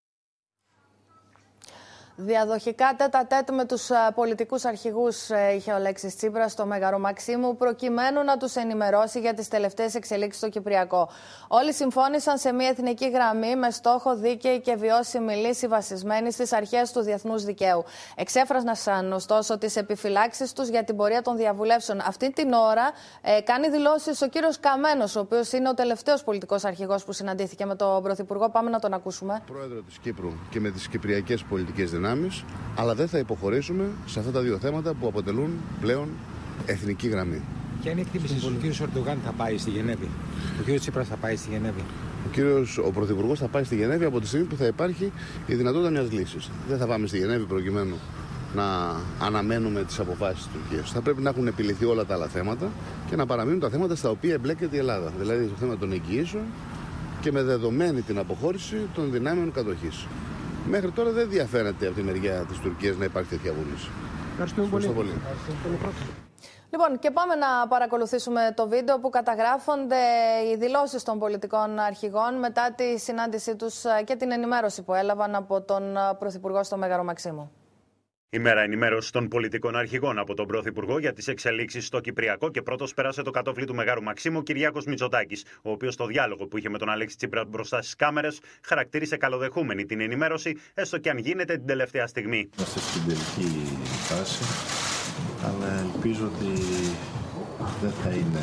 Διαδοχικά τέτα τέτ με τους πολιτικούς αρχηγούς είχε ο Αλέξης Τσίπρας στο Μέγαρο Μαξίμου προκειμένου να τους ενημερώσει για τις τελευταίες εξελίξεις στο Κυπριακό. Όλοι συμφώνησαν σε μια εθνική γραμμή με στόχο δίκαιη και βιώσιμη λύση βασισμένη στις αρχές του διεθνούς δικαίου. Εξέφρασαν ωστόσο τις επιφυλάξεις τους για την πορεία των διαβουλεύσεων. Αυτή την ώρα ε, κάνει δηλώσεις ο κύριος Καμένος, ο οποίος είναι ο τελευταίος πολιτικός αρχηγός που συναντήθηκε με τον Πρωθυπουργό. Πάμε να τον ακούσουμε. Πρόεδρο της Κύπρου και με τις κυπριακές πολιτικές δυνάμεις. Αλλά δεν θα υποχωρήσουμε σε αυτά τα δύο θέματα που αποτελούν πλέον εθνική γραμμή. Ποια είναι η εκτίμηση του ο κ. Ερντογάν θα πάει στη Γενέβη, ο κ. Τσίπρας θα πάει στη Γενέβη? Ο κύριος, ο Πρωθυπουργός θα πάει στη Γενέβη από τη στιγμή που θα υπάρχει η δυνατότητα μιας λύσης. Δεν θα πάμε στη Γενέβη προκειμένου να αναμένουμε τις αποφάσεις της Τουρκίας. Θα πρέπει να έχουν επιληθεί όλα τα άλλα θέματα και να παραμείνουν τα θέματα στα οποία εμπλέκεται η Ελλάδα. Δηλαδή το θέμα των εγγυήσεων και με δεδομένη την αποχώρηση των δυνάμεων κατοχής. Μέχρι τώρα δεν διαφαίνεται από τη μεριά της Τουρκίας να υπάρχει τέτοια βούληση. Ευχαριστούμε πολύ. πολύ. Λοιπόν, και πάμε να παρακολουθήσουμε το βίντεο που καταγράφονται οι δηλώσεις των πολιτικών αρχηγών μετά τη συνάντησή τους και την ενημέρωση που έλαβαν από τον Πρωθυπουργό στο Μέγαρο Μαξίμου. Ημέρα ενημέρωση των πολιτικών αρχηγών από τον Πρωθυπουργό για τις εξελίξεις στο Κυπριακό και πρώτος πέρασε το κατόφλι του Μεγάρου Μαξίμου Κυριάκος Μητσοτάκης, ο οποίος στο διάλογο που είχε με τον Αλέξη Τσίπρα μπροστά στις κάμερες χαρακτήρισε καλοδεχούμενη την ενημέρωση, έστω και αν γίνεται την τελευταία στιγμή. Είμαστε στην τελική φάση, αλλά ελπίζω ότι δεν θα είναι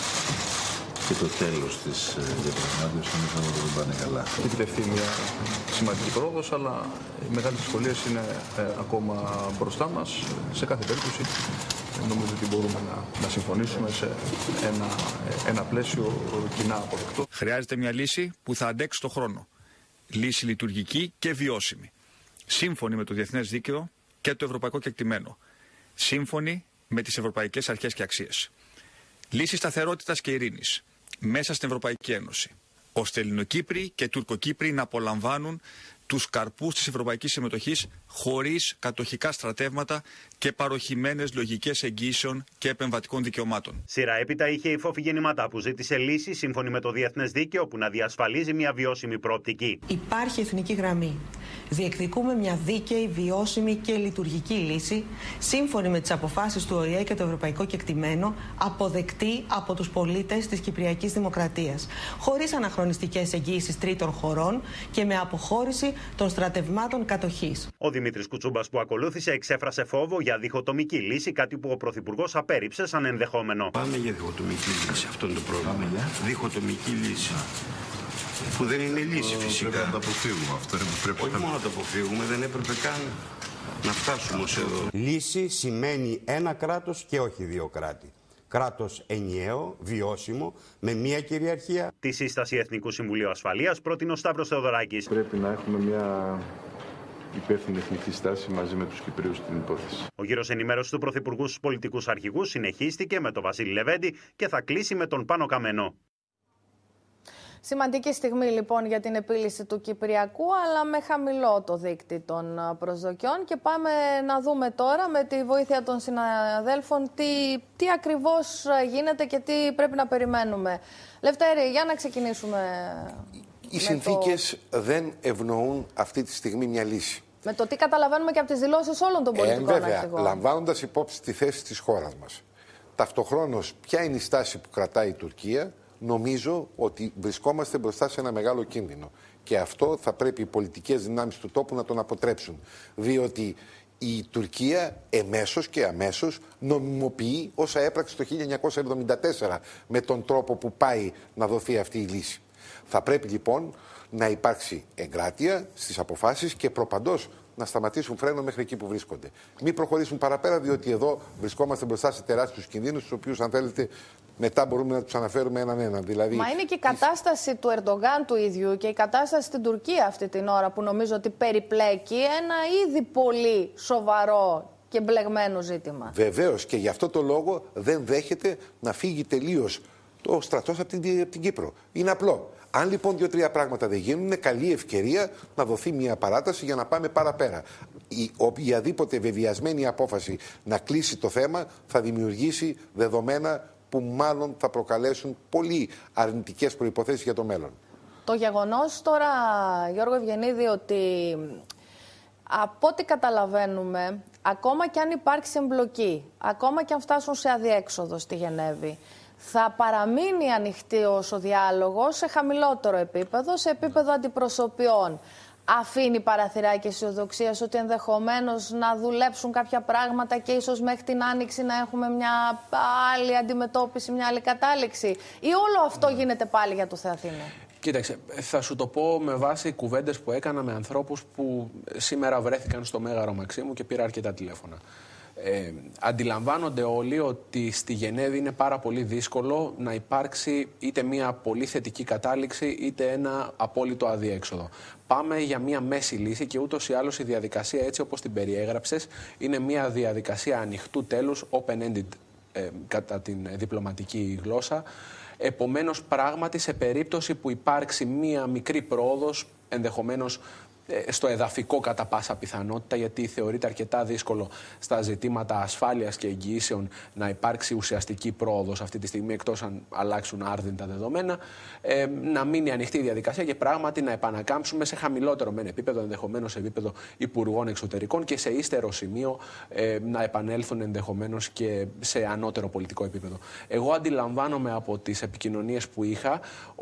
και το τέλος της διαπραγμάτευσης, νομίζω ότι δεν πάνε καλά. Έχει επιτευχθεί μια σημαντική πρόοδος, αλλά οι μεγάλες δυσκολίες είναι ε, ακόμα μπροστά μας. Σε κάθε περίπτωση νομίζω ότι μπορούμε να, να συμφωνήσουμε σε ένα, ένα πλαίσιο κοινά αποδεκτό. Χρειάζεται μια λύση που θα αντέξει το χρόνο. Λύση λειτουργική και βιώσιμη. Σύμφωνη με το διεθνές δίκαιο και το ευρωπαϊκό κεκτημένο. Σύμφωνη με τις ευρωπαϊκές αρχές και αξίες. Λύση σταθερότητας και ειρήνης μέσα στην Ευρωπαϊκή Ένωση, ώστε Ελληνοκύπροι και Τουρκοκύπροι να απολαμβάνουν τους καρπούς της ευρωπαϊκής συμμετοχής χωρίς κατοχικά στρατεύματα και παροχημένες λογικές εγγύσεων και επεμβατικών δικαιωμάτων. Σειρά έπειτα είχε η Φόφη Γεννηματά που ζήτησε λύση σύμφωνη με το διεθνές δίκαιο που να διασφαλίζει μια βιώσιμη προοπτική. Υπάρχει εθνική γραμμή. Διεκδικούμε μια δίκαιη, βιώσιμη και λειτουργική λύση σύμφωνη με τις αποφάσεις του Ο Η Ε και το ευρωπαϊκό κεκτημένο, αποδεκτή από τους πολίτες της Κυπριακής Δημοκρατίας, χωρίς αναχρονιστικές εγγύησεις τρίτων χωρών και με αποχώρηση των στρατευμάτων κατοχής. Ο Δημήτρης Κουτσούμπας που ακολούθησε εξέφρασε φόβο για διχοτομική λύση, κάτι που ο Πρωθυπουργός απέρριψε σαν ενδεχόμενο. Πάμε για διχοτομική λύση, αυτό είναι το πρόβλημα. Πάμε για διχοτομική λύση. Που δεν είναι λύση φυσικά. Πρέπει να το αποφύγουμε αυτό. Πρέπει Όχι να... μόνο να το αποφύγουμε, δεν έπρεπε καν να φτάσουμε ως εδώ. Λύση σημαίνει ένα κράτος και όχι δύο κράτη. Κράτος ενιαίο, βιώσιμο, με μία κυριαρχία. Τη σύσταση Εθνικού Συμβουλίου Ασφαλείας πρότεινε ο Σταύρος Θεοδωράκης. Πρέπει να έχουμε μια υπεύθυνη εθνική στάση μαζί με τους Κυπρίους στην υπόθεση. Ο γύρος ενημέρωσης του Πρωθυπουργού στους πολιτικούς αρχηγούς συνεχίστηκε με τον Βασίλη Λεβέντη και θα κλείσει με τον Πάνο Καμένο. Σημαντική στιγμή λοιπόν για την επίλυση του Κυπριακού, αλλά με χαμηλό το δείκτη των προσδοκιών. Και πάμε να δούμε τώρα με τη βοήθεια των συναδέλφων τι, τι ακριβώς γίνεται και τι πρέπει να περιμένουμε. Λευτέρη, για να ξεκινήσουμε. Οι συνθήκες το... δεν ευνοούν αυτή τη στιγμή μια λύση. Με το τι καταλαβαίνουμε και από τις δηλώσεις όλων των πολιτικών ε, βέβαια, αρχηγών. Λαμβάνοντας υπόψη τη θέση της χώρας μας. Ταυτοχρόνως, ποια είναι η στάση που κρατάει η Τουρκία, νομίζω ότι βρισκόμαστε μπροστά σε ένα μεγάλο κίνδυνο. Και αυτό θα πρέπει οι πολιτικές δυνάμεις του τόπου να τον αποτρέψουν. Διότι η Τουρκία εμέσως και αμέσως νομιμοποιεί όσα έπραξε το χίλια εννιακόσια εβδομήντα τέσσερα με τον τρόπο που πάει να δοθεί αυτή η λύση. Θα πρέπει λοιπόν να υπάρξει εγκράτεια στις αποφάσεις και προπαντός να σταματήσουν φρένο μέχρι εκεί που βρίσκονται. Μην προχωρήσουν παραπέρα, διότι εδώ βρισκόμαστε μπροστά σε τεράστιους κινδύνους, τους οποίους, αν θέλετε, μετά μπορούμε να τους αναφέρουμε έναν έναν. Δηλαδή, μα είναι και η κατάσταση του Ερντογάν του ίδιου και η κατάσταση στην Τουρκία αυτή την ώρα που νομίζω ότι περιπλέκει ένα ήδη πολύ σοβαρό και μπλεγμένο ζήτημα. Βεβαίως, και γι' αυτό το λόγο δεν δέχεται να φύγει τελείως το στρατός από την, από την Κύπρο. Είναι απλό. Αν λοιπόν δύο-τρία πράγματα δεν γίνουν, είναι καλή ευκαιρία να δοθεί μια παράταση για να πάμε παραπέρα. Η οποιαδήποτε βεβαιασμένη απόφαση να κλείσει το θέμα θα δημιουργήσει δεδομένα που μάλλον θα προκαλέσουν πολύ αρνητικές προϋποθέσεις για το μέλλον. Το γεγονός τώρα, Γιώργο Ευγενίδη, ότι από ό,τι καταλαβαίνουμε, ακόμα και αν υπάρξει εμπλοκή, ακόμα και αν φτάσουν σε αδιέξοδο στη Γενέβη, θα παραμείνει ανοιχτός ο διάλογος σε χαμηλότερο επίπεδο, σε επίπεδο αντιπροσωπιών. Αφήνει παραθυράκια αισιοδοξίας ότι ενδεχομένως να δουλέψουν κάποια πράγματα και ίσως μέχρι την Άνοιξη να έχουμε μια άλλη αντιμετώπιση, μια άλλη κατάληξη. Ή όλο αυτό γίνεται πάλι για το Θεαθήνο? Κοίταξε, θα σου το πω με βάση κουβέντες που έκανα με ανθρώπους που σήμερα βρέθηκαν στο Μέγαρο Μαξίμου και πήρα αρκετά τηλέφωνα. Ε, αντιλαμβάνονται όλοι ότι στη Γενέβη είναι πάρα πολύ δύσκολο να υπάρξει είτε μια πολύ θετική κατάληξη είτε ένα απόλυτο αδιέξοδο. Πάμε για μια μέση λύση και ούτως ή άλλως η διαδικασία, έτσι όπως την περιέγραψες, είναι μια διαδικασία ανοιχτού τέλους, open-ended ε, κατά την διπλωματική γλώσσα. Επομένως, πράγματι, σε περίπτωση που υπάρξει μια μικρή πρόοδος, ενδεχομένως στο εδαφικό κατά πάσα πιθανότητα, γιατί θεωρείται αρκετά δύσκολο στα ζητήματα ασφάλειας και εγγυήσεων να υπάρξει ουσιαστική πρόοδος αυτή τη στιγμή, εκτός αν αλλάξουν άρδιν τα δεδομένα, ε, να μείνει ανοιχτή η διαδικασία και πράγματι να επανακάμψουμε σε χαμηλότερο μεν επίπεδο, ενδεχομένως σε επίπεδο υπουργών εξωτερικών, και σε ύστερο σημείο ε, να επανέλθουν ενδεχομένως και σε ανώτερο πολιτικό επίπεδο. Εγώ αντιλαμβάνομαι από τις επικοινωνίες που είχα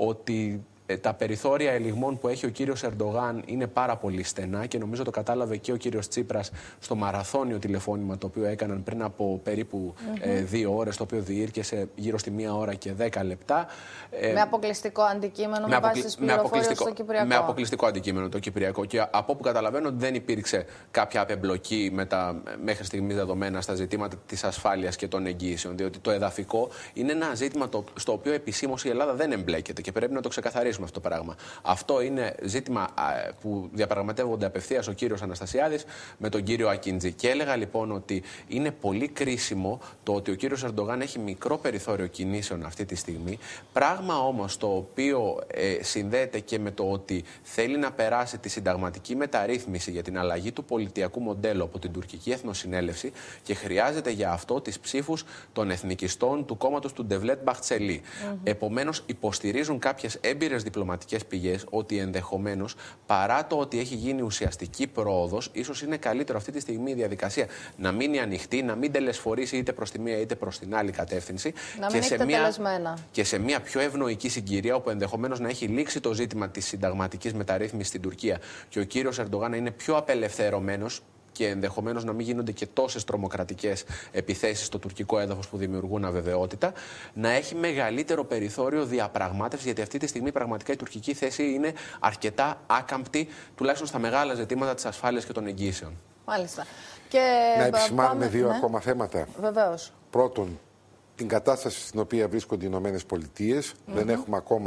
ότι τα περιθώρια ελιγμών που έχει ο κύριος Ερντογάν είναι πάρα πολύ στενά και νομίζω το κατάλαβε και ο κύριος Τσίπρας στο μαραθώνιο τηλεφώνημα το οποίο έκαναν πριν από περίπου mm-hmm. ε, δύο ώρες, το οποίο διήρκεσε γύρω στη μία ώρα και δέκα λεπτά. Με αποκλειστικό αντικείμενο, με, με βάση τις πληροφορίες στο Κυπριακό. Με αποκλειστικό αντικείμενο το Κυπριακό. Και από όπου καταλαβαίνω δεν υπήρξε κάποια απεμπλοκή με τα μέχρι στιγμής δεδομένα στα ζητήματα της ασφάλειας και των εγγύησεων. Διότι το εδαφικό είναι ένα ζήτημα το, στο οποίο επισήμως η Ελλάδα δεν εμπλέκεται και πρέπει να το ξεκαθαρίσουμε αυτό το πράγμα. Αυτό είναι ζήτημα που διαπραγματεύονται απευθείας ο κύριος Αναστασιάδης με τον κύριο Ακίντζη. Και έλεγα λοιπόν ότι είναι πολύ κρίσιμο το ότι ο κύριος Ερντογάν έχει μικρό περιθώριο κινήσεων αυτή τη στιγμή. Πράγμα όμως το οποίο ε, συνδέεται και με το ότι θέλει να περάσει τη συνταγματική μεταρρύθμιση για την αλλαγή του πολιτιακού μοντέλου από την τουρκική εθνοσυνέλευση και χρειάζεται για αυτό τις ψήφους των εθνικιστών του κόμματος του Ντεβλέτ Μπαχτσελή. Mm-hmm. Επομένως, υποστηρίζουν κάποιες έμπειρες διπλωματικές πηγές ότι ενδεχομένως, παρά το ότι έχει γίνει ουσιαστική πρόοδος, ίσως είναι καλύτερο αυτή τη στιγμή η διαδικασία να μείνει ανοιχτή, να μην τελεσφορήσει είτε προς τη μία είτε προς την άλλη κατεύθυνση. Να και, μην σε μια, τελεσμένα. και σε μια πιο ευνοϊκή συγκυρία, όπου ενδεχομένως να έχει λήξει το ζήτημα της συνταγματικής μεταρρύθμισης στην Τουρκία και ο κύριος Ερντογάν να είναι πιο απελευθερωμένος και ενδεχομένως να μην γίνονται και τόσες τρομοκρατικές επιθέσεις στο τουρκικό έδαφος που δημιουργούν αβεβαιότητα, να έχει μεγαλύτερο περιθώριο διαπραγμάτευσης, γιατί αυτή τη στιγμή πραγματικά η τουρκική θέση είναι αρκετά άκαμπτη, τουλάχιστον στα μεγάλα ζητήματα της ασφάλειας και των εγγύσεων. Μάλιστα. Και να επισημάνουμε δύο ναι. ακόμα θέματα. Βεβαίως. Πρώτον, την κατάσταση στην οποία βρίσκονται οι Ηνωμένες Πολιτείες. Mm-hmm. Δεν έχουμε ακόμα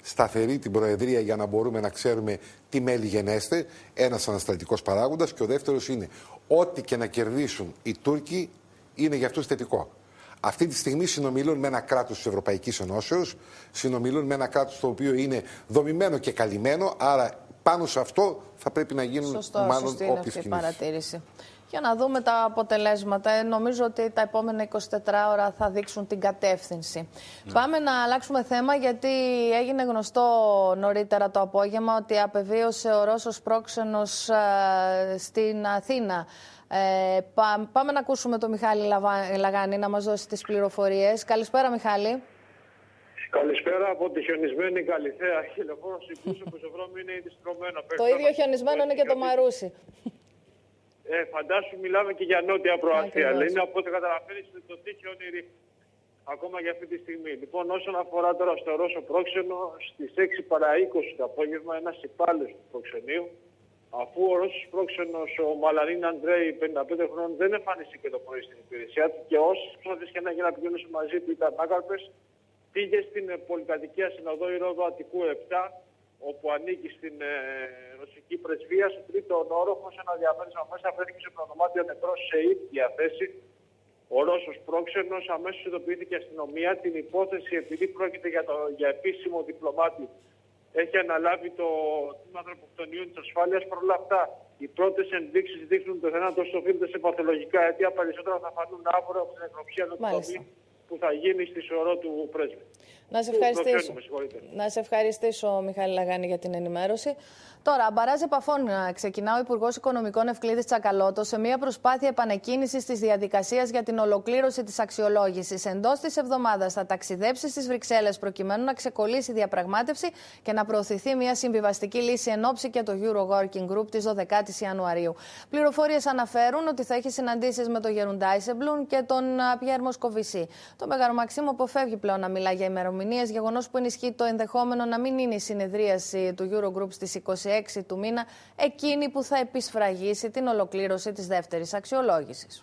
σταθερή την Προεδρία για να μπορούμε να ξέρουμε τι μέλη γενέστε. Ένας ανασταλτικός παράγοντας. Και ο δεύτερος είναι ό,τι και να κερδίσουν οι Τούρκοι είναι για αυτούς θετικό. Αυτή τη στιγμή συνομιλούν με ένα κράτος της Ευρωπαϊκής Ενώσεως, συνομιλούν με ένα κράτος το οποίο είναι δομημένο και καλυμμένο, άρα πάνω σε αυτό θα πρέπει να γίνουν Σωστό, μάλλον σωστή είναι αυτή η παρατήρηση. Για να δούμε τα αποτελέσματα. Νομίζω ότι τα επόμενα εικοσιτέσσερις ώρα θα δείξουν την κατεύθυνση. Ναι. Πάμε να αλλάξουμε θέμα, γιατί έγινε γνωστό νωρίτερα το απόγευμα ότι απεβίωσε ο Ρώσος πρόξενος ε, στην Αθήνα. Ε, πά, πάμε να ακούσουμε τον Μιχάλη Λαγάνη να μας δώσει τις πληροφορίες. Καλησπέρα, Μιχάλη. Καλησπέρα από τη χιονισμένη Καλιθέα. Χιλοφόρο Ιππούς, το πεζοδρόμιο είναι ήδη στρωμένο. Το ίδιο χιονισμένο είναι και το Μαρούσι. Ε, φαντάσου, μιλάμε και για νότια Προασία. Είναι από ό,τι καταλαβαίνεις το τι χιόνι ρίχνει. Ακόμα για αυτή τη στιγμή. Λοιπόν, όσον αφορά τώρα στο Ρώσο πρόξενο, στις έξι παρά είκοσι το απόγευμα, ένας υπάλληλος του προξενείου, αφού ο Ρώσος πρόξενος, ο Μαλαρίν Αντρέη, πενήντα πέντε χρόνων, δεν εμφανίστηκε το πρωί στην υπηρεσία του και όσες προσπάθειες να γίνει να πηγαίνουν μαζί του ήταν άκαρπες, πήγε στην πολυκατοικία συνοδό Ηρόδο Αττικού επτά, όπου ανήκει στην ε, ρωσική πρεσβεία, στο τρίτο όροφο, σε ένα διαμέρισμα μέσα, βρέθηκε σε προνομάτιο νεκρός σε ίδια θέση. Ο Ρώσος πρόξενος αμέσως ειδοποιήθηκε η αστυνομία. Την υπόθεση, επειδή πρόκειται για, το, για επίσημο διπλωμάτη, έχει αναλάβει το τμήμα ανθρωποκτονίων της ασφάλειας. Παρ' όλα αυτά, οι πρώτες ενδείξεις δείχνουν ότι το θάνατος οφείλεται σε παθολογικά αιτία. Περισσότερα θα φανούν αύριο από την νεκροψία νοσοκομεία που θα γίνει στη σωρό του πρέσβη. Να σε ευχαριστήσω. Να σε ευχαριστήσω, Μιχάλη Λαγάνη, για την ενημέρωση. Τώρα, μπαράζ επαφών ξεκινά ο Υπουργός Οικονομικών Ευκλήδης Τσακαλώτος σε μια προσπάθεια επανεκκίνησης της διαδικασίας για την ολοκλήρωση της αξιολόγησης. Εντός της εβδομάδας θα ταξιδέψει στις Βρυξέλλες προκειμένου να ξεκολλήσει η διαπραγμάτευση και να προωθηθεί μια συμβιβαστική λύση εν ώψη και το Euro Working Group της δωδεκάτης Ιανουαρίου. Πληροφορίες αναφέρουν ότι θα έχει συναντήσεις με τον Γερούν Ντάισεμπλουν και τον Πιέρ Μοσκοβισή. Το Μέγαρο Μαξίμου αποφεύγει πλέον να μιλά για ημερομηνίες, γεγονός που ενισχύει το ενδεχόμενο να μην είναι η συνεδρίαση του Eurogroup στις είκοσι έξι του μήνα εκείνη που θα επισφραγίσει την ολοκλήρωση της δεύτερης αξιολόγησης.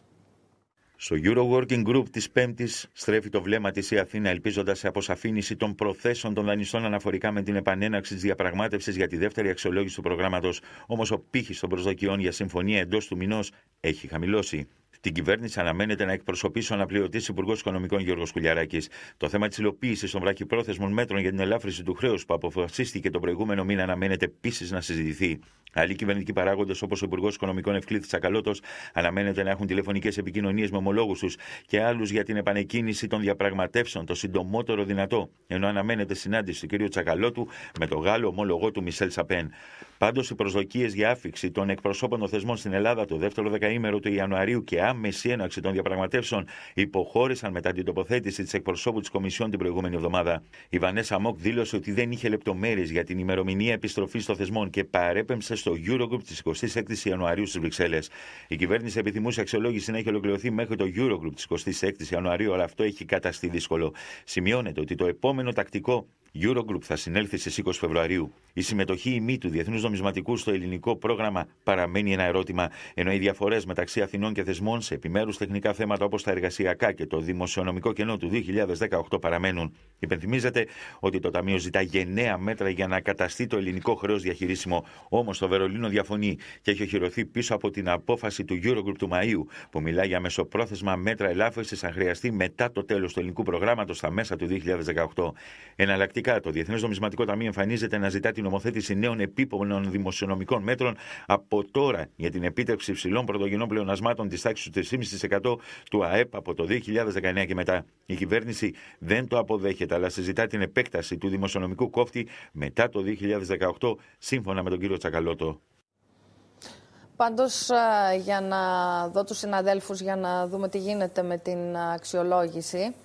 Στο Euro Working Group της Πέμπτης στρέφει το βλέμμα της η Αθήνα, ελπίζοντας σε αποσαφήνιση των προθέσεων των δανειστών αναφορικά με την επανέναρξη της διαπραγμάτευσης για τη δεύτερη αξιολόγηση του προγράμματος. Όμως ο πύχης των προσδοκιών για συμφωνία εντός του μηνός έχει χαμηλώσει. Την κυβέρνηση αναμένεται να εκπροσωπήσει ο αναπληρωτής Υπουργός Οικονομικών Γιώργος Κουλιαράκης. Το θέμα της υλοποίησης των βραχυπρόθεσμων μέτρων για την ελάφρυνση του χρέους που αποφασίστηκε τον προηγούμενο μήνα αναμένεται επίσης να συζητηθεί. Άλλοι κυβερνητικοί παράγοντες, όπως ο Υπουργός Οικονομικών Ευκλήδης Τσακαλώτος, αναμένεται να έχουν τηλεφωνικές επικοινωνίες με ομολόγους τους και άλλους για την επανεκκίνηση των διαπραγματεύσεων το συντομότερο δυνατό, ενώ αναμένεται συνάντηση του κ. Τσακαλώτου με τον Γάλλο ομόλογό του Μισελ Σαπέν. Πάντως, οι προσδοκίες για άφιξη των εκπροσώπων των θεσμών στην Ελλάδα το δεύτερο δεκαήμερο του Ιανουαρίου και άμεση έναρξη των διαπραγματεύσεων υποχώρησαν μετά την τοποθέτηση της εκπροσώπου της Κομισιόν την προηγούμενη εβδομάδα. Η Βανέσα Μοκ δήλωσε ότι δεν είχε λεπτομέρειες για την ημερομηνία επιστροφής των θεσμών και παρέπεμψε στο Eurogroup της εικοστής έκτης Ιανουαρίου στις Βρυξέλλες. Η κυβέρνηση επιθυμούσε αξιολόγηση να έχει ολοκληρωθεί μέχρι το Eurogroup της εικοστής έκτης Ιανουαρίου, αλλά αυτό έχει καταστεί δύσκολο. Σημειώνεται ότι το επόμενο τακτικό Eurogroup θα συνέλθει στις είκοσι Φεβρουαρίου. Η συμμετοχή ή μη του Διεθνούς Νομισματικού στο ελληνικό πρόγραμμα παραμένει ένα ερώτημα, ενώ οι διαφορές μεταξύ Αθηνών και θεσμών σε επιμέρους τεχνικά θέματα όπως τα εργασιακά και το δημοσιονομικό κενό του δύο χιλιάδες δεκαοκτώ παραμένουν. Υπενθυμίζεται ότι το Ταμείο ζητά γενναία μέτρα για να καταστεί το ελληνικό χρέος διαχειρίσιμο. Όμως το Βερολίνο διαφωνεί και έχει οχυρωθεί πίσω από την απόφαση του Eurogroup του Μαΐου, που μιλά για μεσοπρόθεσμα μέτρα ελάφρυνσης αν χρειαστεί μετά το τέλος του ελληνικού προγράμματος στα μέσα του δύο χιλιάδες δεκαοκτώ. Εναλλακτικά, το Διεθνές Νομισματικό Ταμείο εμφανίζεται να ζητά την ομοθέτηση νέων επίπονων δημοσιονομικών μέτρων από τώρα για την επίτευξη υψηλών πρωτογενών πλεονασμάτων της τάξης του τρία κόμμα πέντε τοις εκατό του ΑΕΠ από το δύο χιλιάδες δεκαεννέα και μετά. Η κυβέρνηση δεν το αποδέχεται, αλλά συζητά την επέκταση του δημοσιονομικού κόφτη μετά το δύο χιλιάδες δεκαοκτώ, σύμφωνα με τον κύριο Τσακαλώτο. Πάντως, για να δω τους συναδέλφους για να δούμε τι γίνεται με την αξιολόγηση.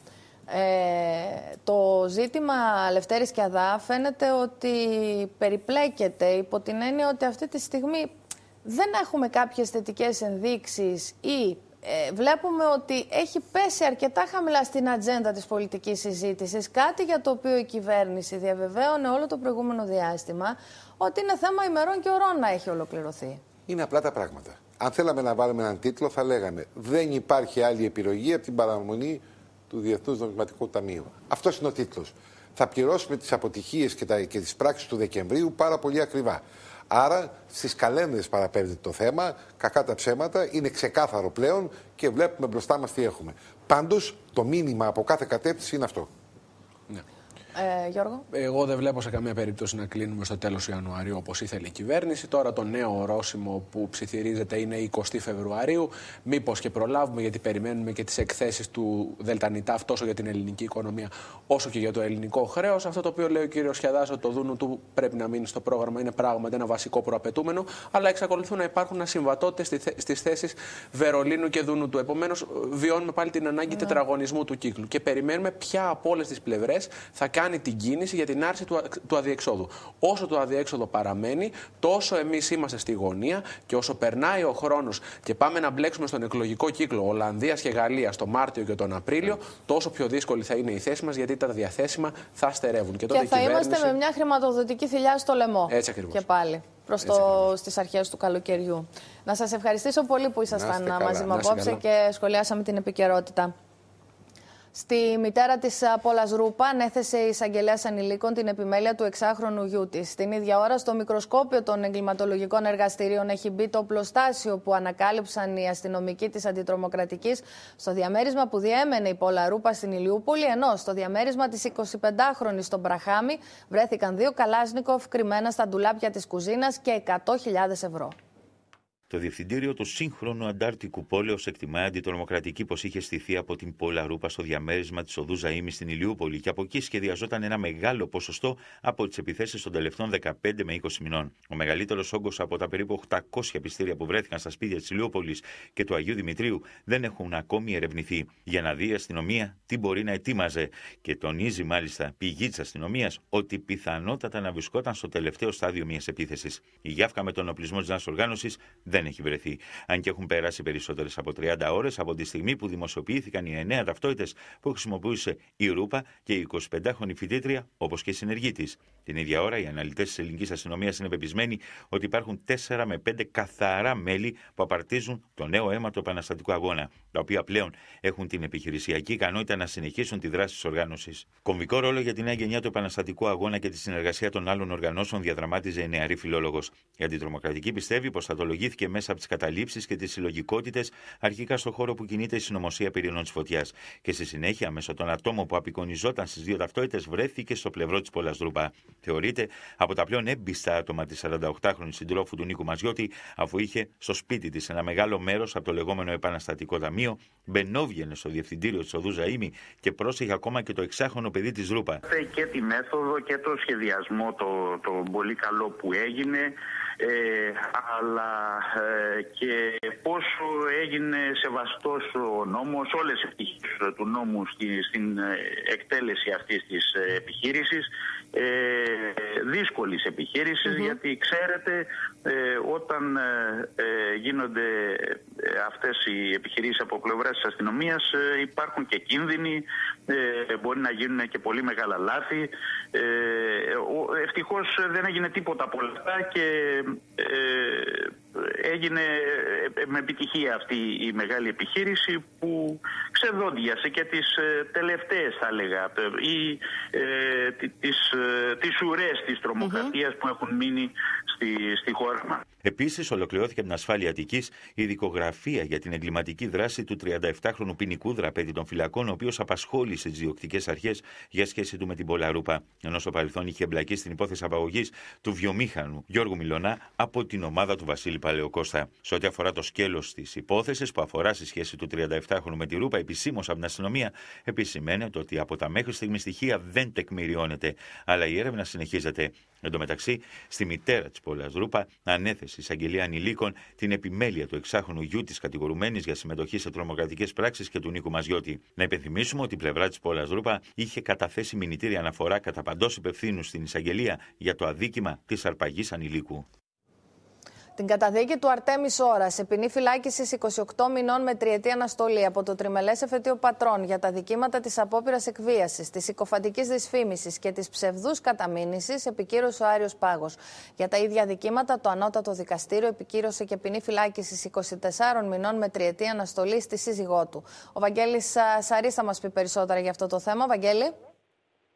Ε, το ζήτημα Λευτέρης και Αδά φαίνεται ότι περιπλέκεται υπό την έννοια ότι αυτή τη στιγμή δεν έχουμε κάποιες θετικές ενδείξεις ή ε, βλέπουμε ότι έχει πέσει αρκετά χαμηλά στην ατζέντα της πολιτικής συζήτησης, κάτι για το οποίο η κυβέρνηση διαβεβαίωνε όλο το προηγούμενο διάστημα ότι είναι θέμα ημερών και ωρών να έχει ολοκληρωθεί. Είναι απλά τα πράγματα. Αν θέλαμε να βάλουμε έναν τίτλο θα λέγαμε «Δεν υπάρχει άλλη επιλογή από την παραμονή του Διεθνούς Νομισματικού Ταμείου». Αυτός είναι ο τίτλος. θα πληρώσουμε τις αποτυχίες και, τα, και τις πράξεις του Δεκεμβρίου πάρα πολύ ακριβά. Άρα στις καλένδες παραπέμπεται το θέμα, κακά τα ψέματα, είναι ξεκάθαρο πλέον και βλέπουμε μπροστά μας τι έχουμε. Πάντως το μήνυμα από κάθε κατεύθυνση είναι αυτό. Ναι. Ε, Γιώργο. Εγώ δεν βλέπω σε καμία περίπτωση να κλείνουμε στο τέλος Ιανουαρίου όπως ήθελε η κυβέρνηση. Τώρα το νέο ορόσημο που ψιθυρίζεται είναι εικοστή Φεβρουαρίου. Μήπως και προλάβουμε, γιατί περιμένουμε και τις εκθέσεις του ΔΝΤ τόσο για την ελληνική οικονομία όσο και για το ελληνικό χρέος. Αυτό το οποίο λέει ο κύριος Σιαδάς, ότι το δούνου του πρέπει να μείνει στο πρόγραμμα, είναι πράγματι ένα βασικό προαπαιτούμενο. Αλλά εξακολουθούν να υπάρχουν ασυμβατότητες στις θέσεις Βερολίνου και Δούνου του. Επομένως, βιώνουμε πάλι την ανάγκη mm. τετραγωνισμού του κύκλου και περιμένουμε ποια από όλες τις πλευρές θα κάνει την κίνηση για την άρση του, του αδιεξόδου. Όσο το αδιέξοδο παραμένει, τόσο εμείς είμαστε στη γωνία και όσο περνάει ο χρόνος και πάμε να μπλέξουμε στον εκλογικό κύκλο Ολλανδίας και Γαλλίας το Μάρτιο και τον Απρίλιο, τόσο πιο δύσκολη θα είναι η θέση μας, γιατί τα διαθέσιμα θα στερεύουν. Και, τότε και θα κυβέρνηση... είμαστε με μια χρηματοδοτική θηλιά στο λαιμό. Έτσι ακριβώς. Και πάλι. Προς το, στις αρχές του καλοκαιριού. Να σας ευχαριστήσω πολύ που ήσασταν μαζί μου απόψε και σχολιάσαμε την επικαιρότητα. Στη μητέρα της Πόλας Ρούπα ανέθεσε η εισαγγελέας ανηλίκων την επιμέλεια του εξάχρονου γιού της. Την ίδια ώρα, στο μικροσκόπιο των εγκληματολογικών εργαστηρίων έχει μπει το οπλοστάσιο που ανακάλυψαν οι αστυνομικοί της Αντιτρομοκρατικής στο διαμέρισμα που διέμενε η Πόλα Ρούπα στην Ηλιούπολη, ενώ στο διαμέρισμα της εικοσιπεντάχρονης στον Μπραχάμι βρέθηκαν δύο Καλάσνικοφ κρυμμένα στα ντουλάπια της κουζίνας και εκατό χιλιάδες ευρώ. Το Διευθυντήριο του σύγχρονου Αντάρτικου Πόλεως εκτιμά αντιτρομοκρατική πως είχε στηθεί από την Πόλα Ρούπα στο διαμέρισμα της οδού Ζαΐμι στην Ηλιούπολη και από εκεί σχεδιαζόταν ένα μεγάλο ποσοστό από τις επιθέσεις των τελευταίων δεκαπέντε με είκοσι μηνών. Ο μεγαλύτερος όγκος από τα περίπου οκτακόσια πιστήρια που βρέθηκαν στα σπίτια της Ηλιούπολης και του Αγίου Δημητρίου δεν έχουν ακόμη ερευνηθεί, για να δει η αστυνομία τι μπορεί να ετοίμαζε. Και τονίζει μάλιστα πηγή της αστυνομίας ότι πιθανότατα να βρισκόταν στο τελευταίο στάδιο μιας επίθεσης. Η γιάφκα με τον οπλισμό της νέας οργάνωσης δεν έχει βρεθεί, αν και έχουν περάσει περισσότερες από τριάντα ώρες από τη στιγμή που δημοσιοποιήθηκαν οι εννέα ταυτότητες που χρησιμοποιούσε η Ρούπα και η εικοσιπεντάχρονη φοιτήτρια, όπως και η συνεργή της. Την ίδια ώρα, οι αναλυτές της ελληνικής αστυνομίας είναι πεπισμένοι ότι υπάρχουν τέσσερα με πέντε καθαρά μέλη που απαρτίζουν το νέο αίμα του επαναστατικού αγώνα, τα οποία πλέον έχουν την επιχειρησιακή ικανότητα να συνεχίσουν τη δράση της οργάνωσης. Κομβικό ρόλο για τη νέα γενιά του επαναστατικού αγώνα και τη συνεργασία των άλλων οργανώσεων διαδραμάτιζε η νεαρή φιλόλογος. Η Αντιτρομοκρατική πιστεύει πως θατολογήθηκε μέσα από τις καταλήψεις και τις συλλογικότητες αρχικά στον χώρο που κινείται η συνωμοσία πυρηνών της φωτιάς και στη συνέχεια μέσω των ατόμων που απεικονιζόταν στις δύο ταυτότητες βρέθηκε στο πλευρό της Πόλας Ρούπα. Θεωρείται από τα πλέον έμπιστα άτομα της σαρανταοκτάχρονης συντρόφου του Νίκου Μαζιώτη, αφού είχε στο σπίτι της ένα μεγάλο μέρος από το λεγόμενο Επαναστατικό Ταμείο, μπαινόβγαινε στο διευθυντήριο της οδού Ζαΐμι και πρόσεχε ακόμα και το εξάχρονο παιδί της Ρούπα. Και τη μέθοδο και το σχεδιασμό, το, το πολύ καλό που έγινε. Ε, αλλά ε, και πόσο έγινε σεβαστός ο νόμος, όλες οι πτυχές του νόμου στη, στην εκτέλεση αυτής της επιχείρησης, ε, δύσκολης επιχείρησης, mm-hmm. γιατί ξέρετε ε, όταν ε, γίνονται αυτές οι επιχειρήσεις από πλευράς της αστυνομίας ε, υπάρχουν και κίνδυνοι, ε, μπορεί να γίνουν και πολύ μεγάλα λάθη. Ε, ευτυχώς δεν έγινε τίποτα από όλα αυτά και ε, έγινε με επιτυχία αυτή η μεγάλη επιχείρηση που ξεδόντιασε και τις τελευταίες, θα έλεγα, ή ε, τις, τις ουρές της τρομοκρατίας mm-hmm. που έχουν μείνει στη, στη χώρα μας. Επίσης, ολοκληρώθηκε από την ασφάλεια Αττικής η δικογραφία για την εγκληματική δράση του τριανταεπτάχρονου ποινικού δραπέτη των φυλακών, ο οποίος απασχόλησε τις διοκτικές αρχές για σχέση του με την Πόλα Ρούπα, ενώ στο παρελθόν είχε εμπλακεί στην υπόθεση απαγωγής του βιομήχανου Γιώργου Μιλωνά από την ομάδα του Βασίλη Παλαιοκώστα. Σε ό,τι αφορά το σκέλος της υπόθεσης που αφορά στη σχέση του τριανταεπτάχρονου με τη Ρούπα, επισήμως από την αστυνομία επισημαίνεται ότι από τα μέχρι στιγμή στοιχεία δεν τεκμηριώνεται, αλλά η έρευνα συνεχίζεται. Εν τω μεταξύ, στη μητέρα της Πόλας Ρούπα ανέθεσε η εισαγγελία ανηλίκων την επιμέλεια του εξάχρονου γιου της κατηγορουμένης για συμμετοχή σε τρομοκρατικές πράξεις και του Νίκου Μαζιώτη. Να υπενθυμίσουμε ότι η πλευρά της Πόλας Ρούπα είχε καταθέσει μηνυτήρια αναφορά κατά παντός υπευθύνου στην εισαγγελία για το αδίκημα της αρπαγής ανηλίκου. Την καταδίκη του Αρτέμις Ώρας σε ποινή φυλάκισης είκοσι οκτώ μηνών με τριετή αναστολή από το τριμελές εφετείο πατρών για τα δικήματα της απόπειρας εκβίασης, της συκοφαντικής δυσφήμισης και της ψευδούς καταμήνυσης επικύρωσε ο Άριος Πάγος. Για τα ίδια δικήματα, το Ανώτατο Δικαστήριο επικύρωσε και ποινή φυλάκισης είκοσι τεσσάρων μηνών με τριετή αναστολή στη σύζυγό του. Ο Βαγγέλης Σαρής θα μας πει περισσότερα για αυτό το θέμα. Βαγγέλη.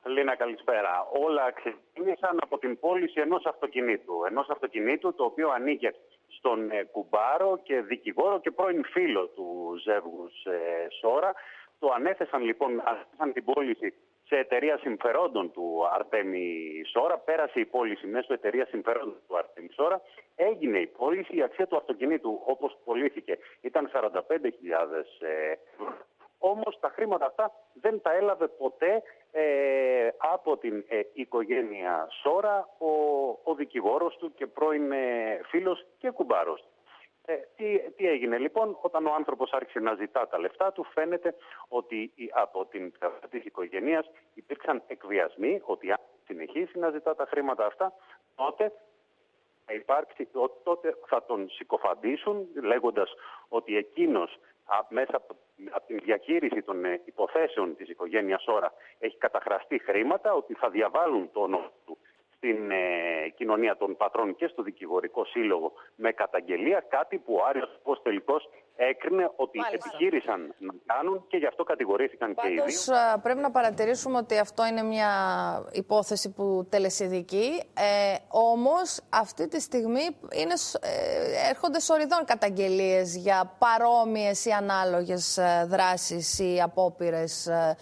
Λίνα, καλησπέρα. Όλα ξεκίνησαν από την πώληση ενός αυτοκινήτου. Ενός αυτοκινήτου το οποίο ανήκε στον ε, κουμπάρο και δικηγόρο και πρώην φίλο του ζεύγους ε, Σόρα. Το ανέθεσαν λοιπόν, ανέθεσαν την πώληση σε εταιρεία συμφερόντων του Αρτέμι Σόρα. Πέρασε η πώληση μέσω εταιρεία συμφερόντων του Αρτέμι Σόρα. Έγινε η πώληση. Η αξία του αυτοκινήτου, όπως πωλήθηκε, ήταν σαράντα πέντε χιλιάδες ευρώ. Όμως τα χρήματα αυτά δεν τα έλαβε ποτέ ε, από την ε, οικογένεια Σόρα ο, ο δικηγόρος του και πρώην ε, φίλος και κουμπάρος του. Ε, τι, τι έγινε λοιπόν? Όταν ο άνθρωπος άρχισε να ζητά τα λεφτά του, φαίνεται ότι από την πλευρά της οικογένειας υπήρξαν εκβιασμοί, ότι αν συνεχίσει να ζητά τα χρήματα αυτά, τότε θα, υπάρξει, τότε θα τον συκοφαντήσουν, λέγοντας ότι εκείνος μέσα από, από την διαχείριση των υποθέσεων της οικογένειας Σόρα έχει καταχραστεί χρήματα, ότι θα διαβάλουν το όνομα του στην ε, κοινωνία των πατρών και στο δικηγορικό σύλλογο με καταγγελία, κάτι που ο Άριος Πός τελικώς έκρινε ότι Μάλιστα. επιχείρησαν να κάνουν και γι' αυτό κατηγορήθηκαν Πάντως, και οι δύο. Πάντως πρέπει να παρατηρήσουμε ότι αυτό είναι μια υπόθεση που τελεσιδικεί, ε, όμως αυτή τη στιγμή είναι, ε, έρχονται σοριδών καταγγελίες για παρόμοιες ή ανάλογες ε, δράσεις ή απόπειρες ε,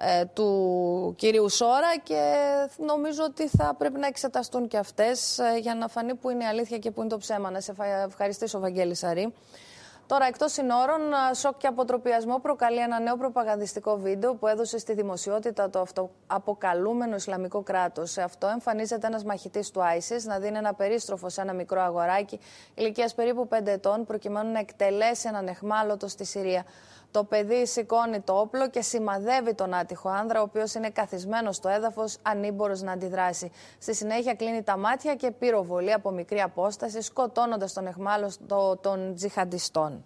του κυρίου Σόρα και νομίζω ότι θα πρέπει να εξεταστούν και αυτές για να φανεί που είναι η αλήθεια και που είναι το ψέμα. Να σε ευχαριστήσω, Βαγγέλη Σαρή. Τώρα, εκτός συνόρων, σοκ και αποτροπιασμό προκαλεί ένα νέο προπαγανδιστικό βίντεο που έδωσε στη δημοσιότητα το αυτοαποκαλούμενο Ισλαμικό κράτος. Σε αυτό εμφανίζεται ένας μαχητής του άισις να δίνει ένα περίστροφο σε ένα μικρό αγοράκι ηλικίας περίπου πέντε ετών προκειμένου να εκτελέσει έναν αιχμάλωτο στη Συρία. Το παιδί σηκώνει το όπλο και σημαδεύει τον άτυχο άνδρα, ο οποίος είναι καθισμένος στο έδαφος, ανήμπορος να αντιδράσει. Στη συνέχεια κλείνει τα μάτια και πυροβολεί από μικρή απόσταση, σκοτώνοντας τον αιχμάλωτο των τζιχαντιστών.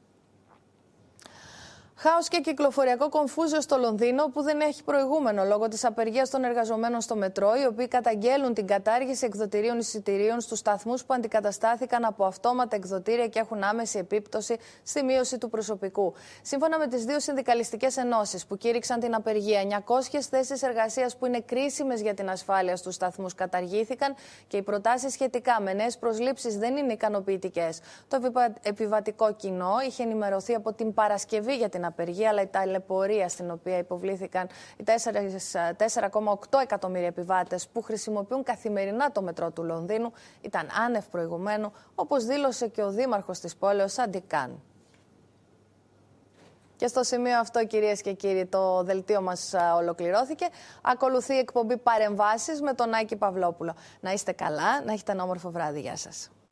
Χάος και κυκλοφοριακό κομφούζιο στο Λονδίνο που δεν έχει προηγούμενο λόγω της απεργίας των εργαζομένων στο μετρό, οι οποίοι καταγγέλουν την κατάργηση εκδοτηρίων εισιτηρίων στους σταθμούς που αντικαταστάθηκαν από αυτόματα εκδοτήρια και έχουν άμεση επίπτωση στη μείωση του προσωπικού. Σύμφωνα με τις δύο συνδικαλιστικές ενώσεις που κήρυξαν την απεργία, εννιακόσιες θέσεις εργασίας που είναι κρίσιμες για την ασφάλεια στους σταθμούς καταργήθηκαν και οι προτάσεις σχετικά με νέες προσλήψεις δεν είναι ικανοποιητικές. Το επιβατικό κοινό είχε ενημερωθεί από την Παρασκευή για την απεργία, αλλά η ταλαιπωρία στην οποία υποβλήθηκαν οι τέσσερα κόμμα οκτώ εκατομμύρια επιβάτες που χρησιμοποιούν καθημερινά το μετρό του Λονδίνου ήταν άνευ προηγουμένου, όπως δήλωσε και ο δήμαρχος της πόλεως, Αντικάν. Και στο σημείο αυτό, κυρίες και κύριοι, το δελτίο μας ολοκληρώθηκε. Ακολουθεί η εκπομπή Παρεμβάσεις με τον Άκη Παυλόπουλο. Να είστε καλά, να έχετε ένα όμορφο βράδυ. Γεια σας.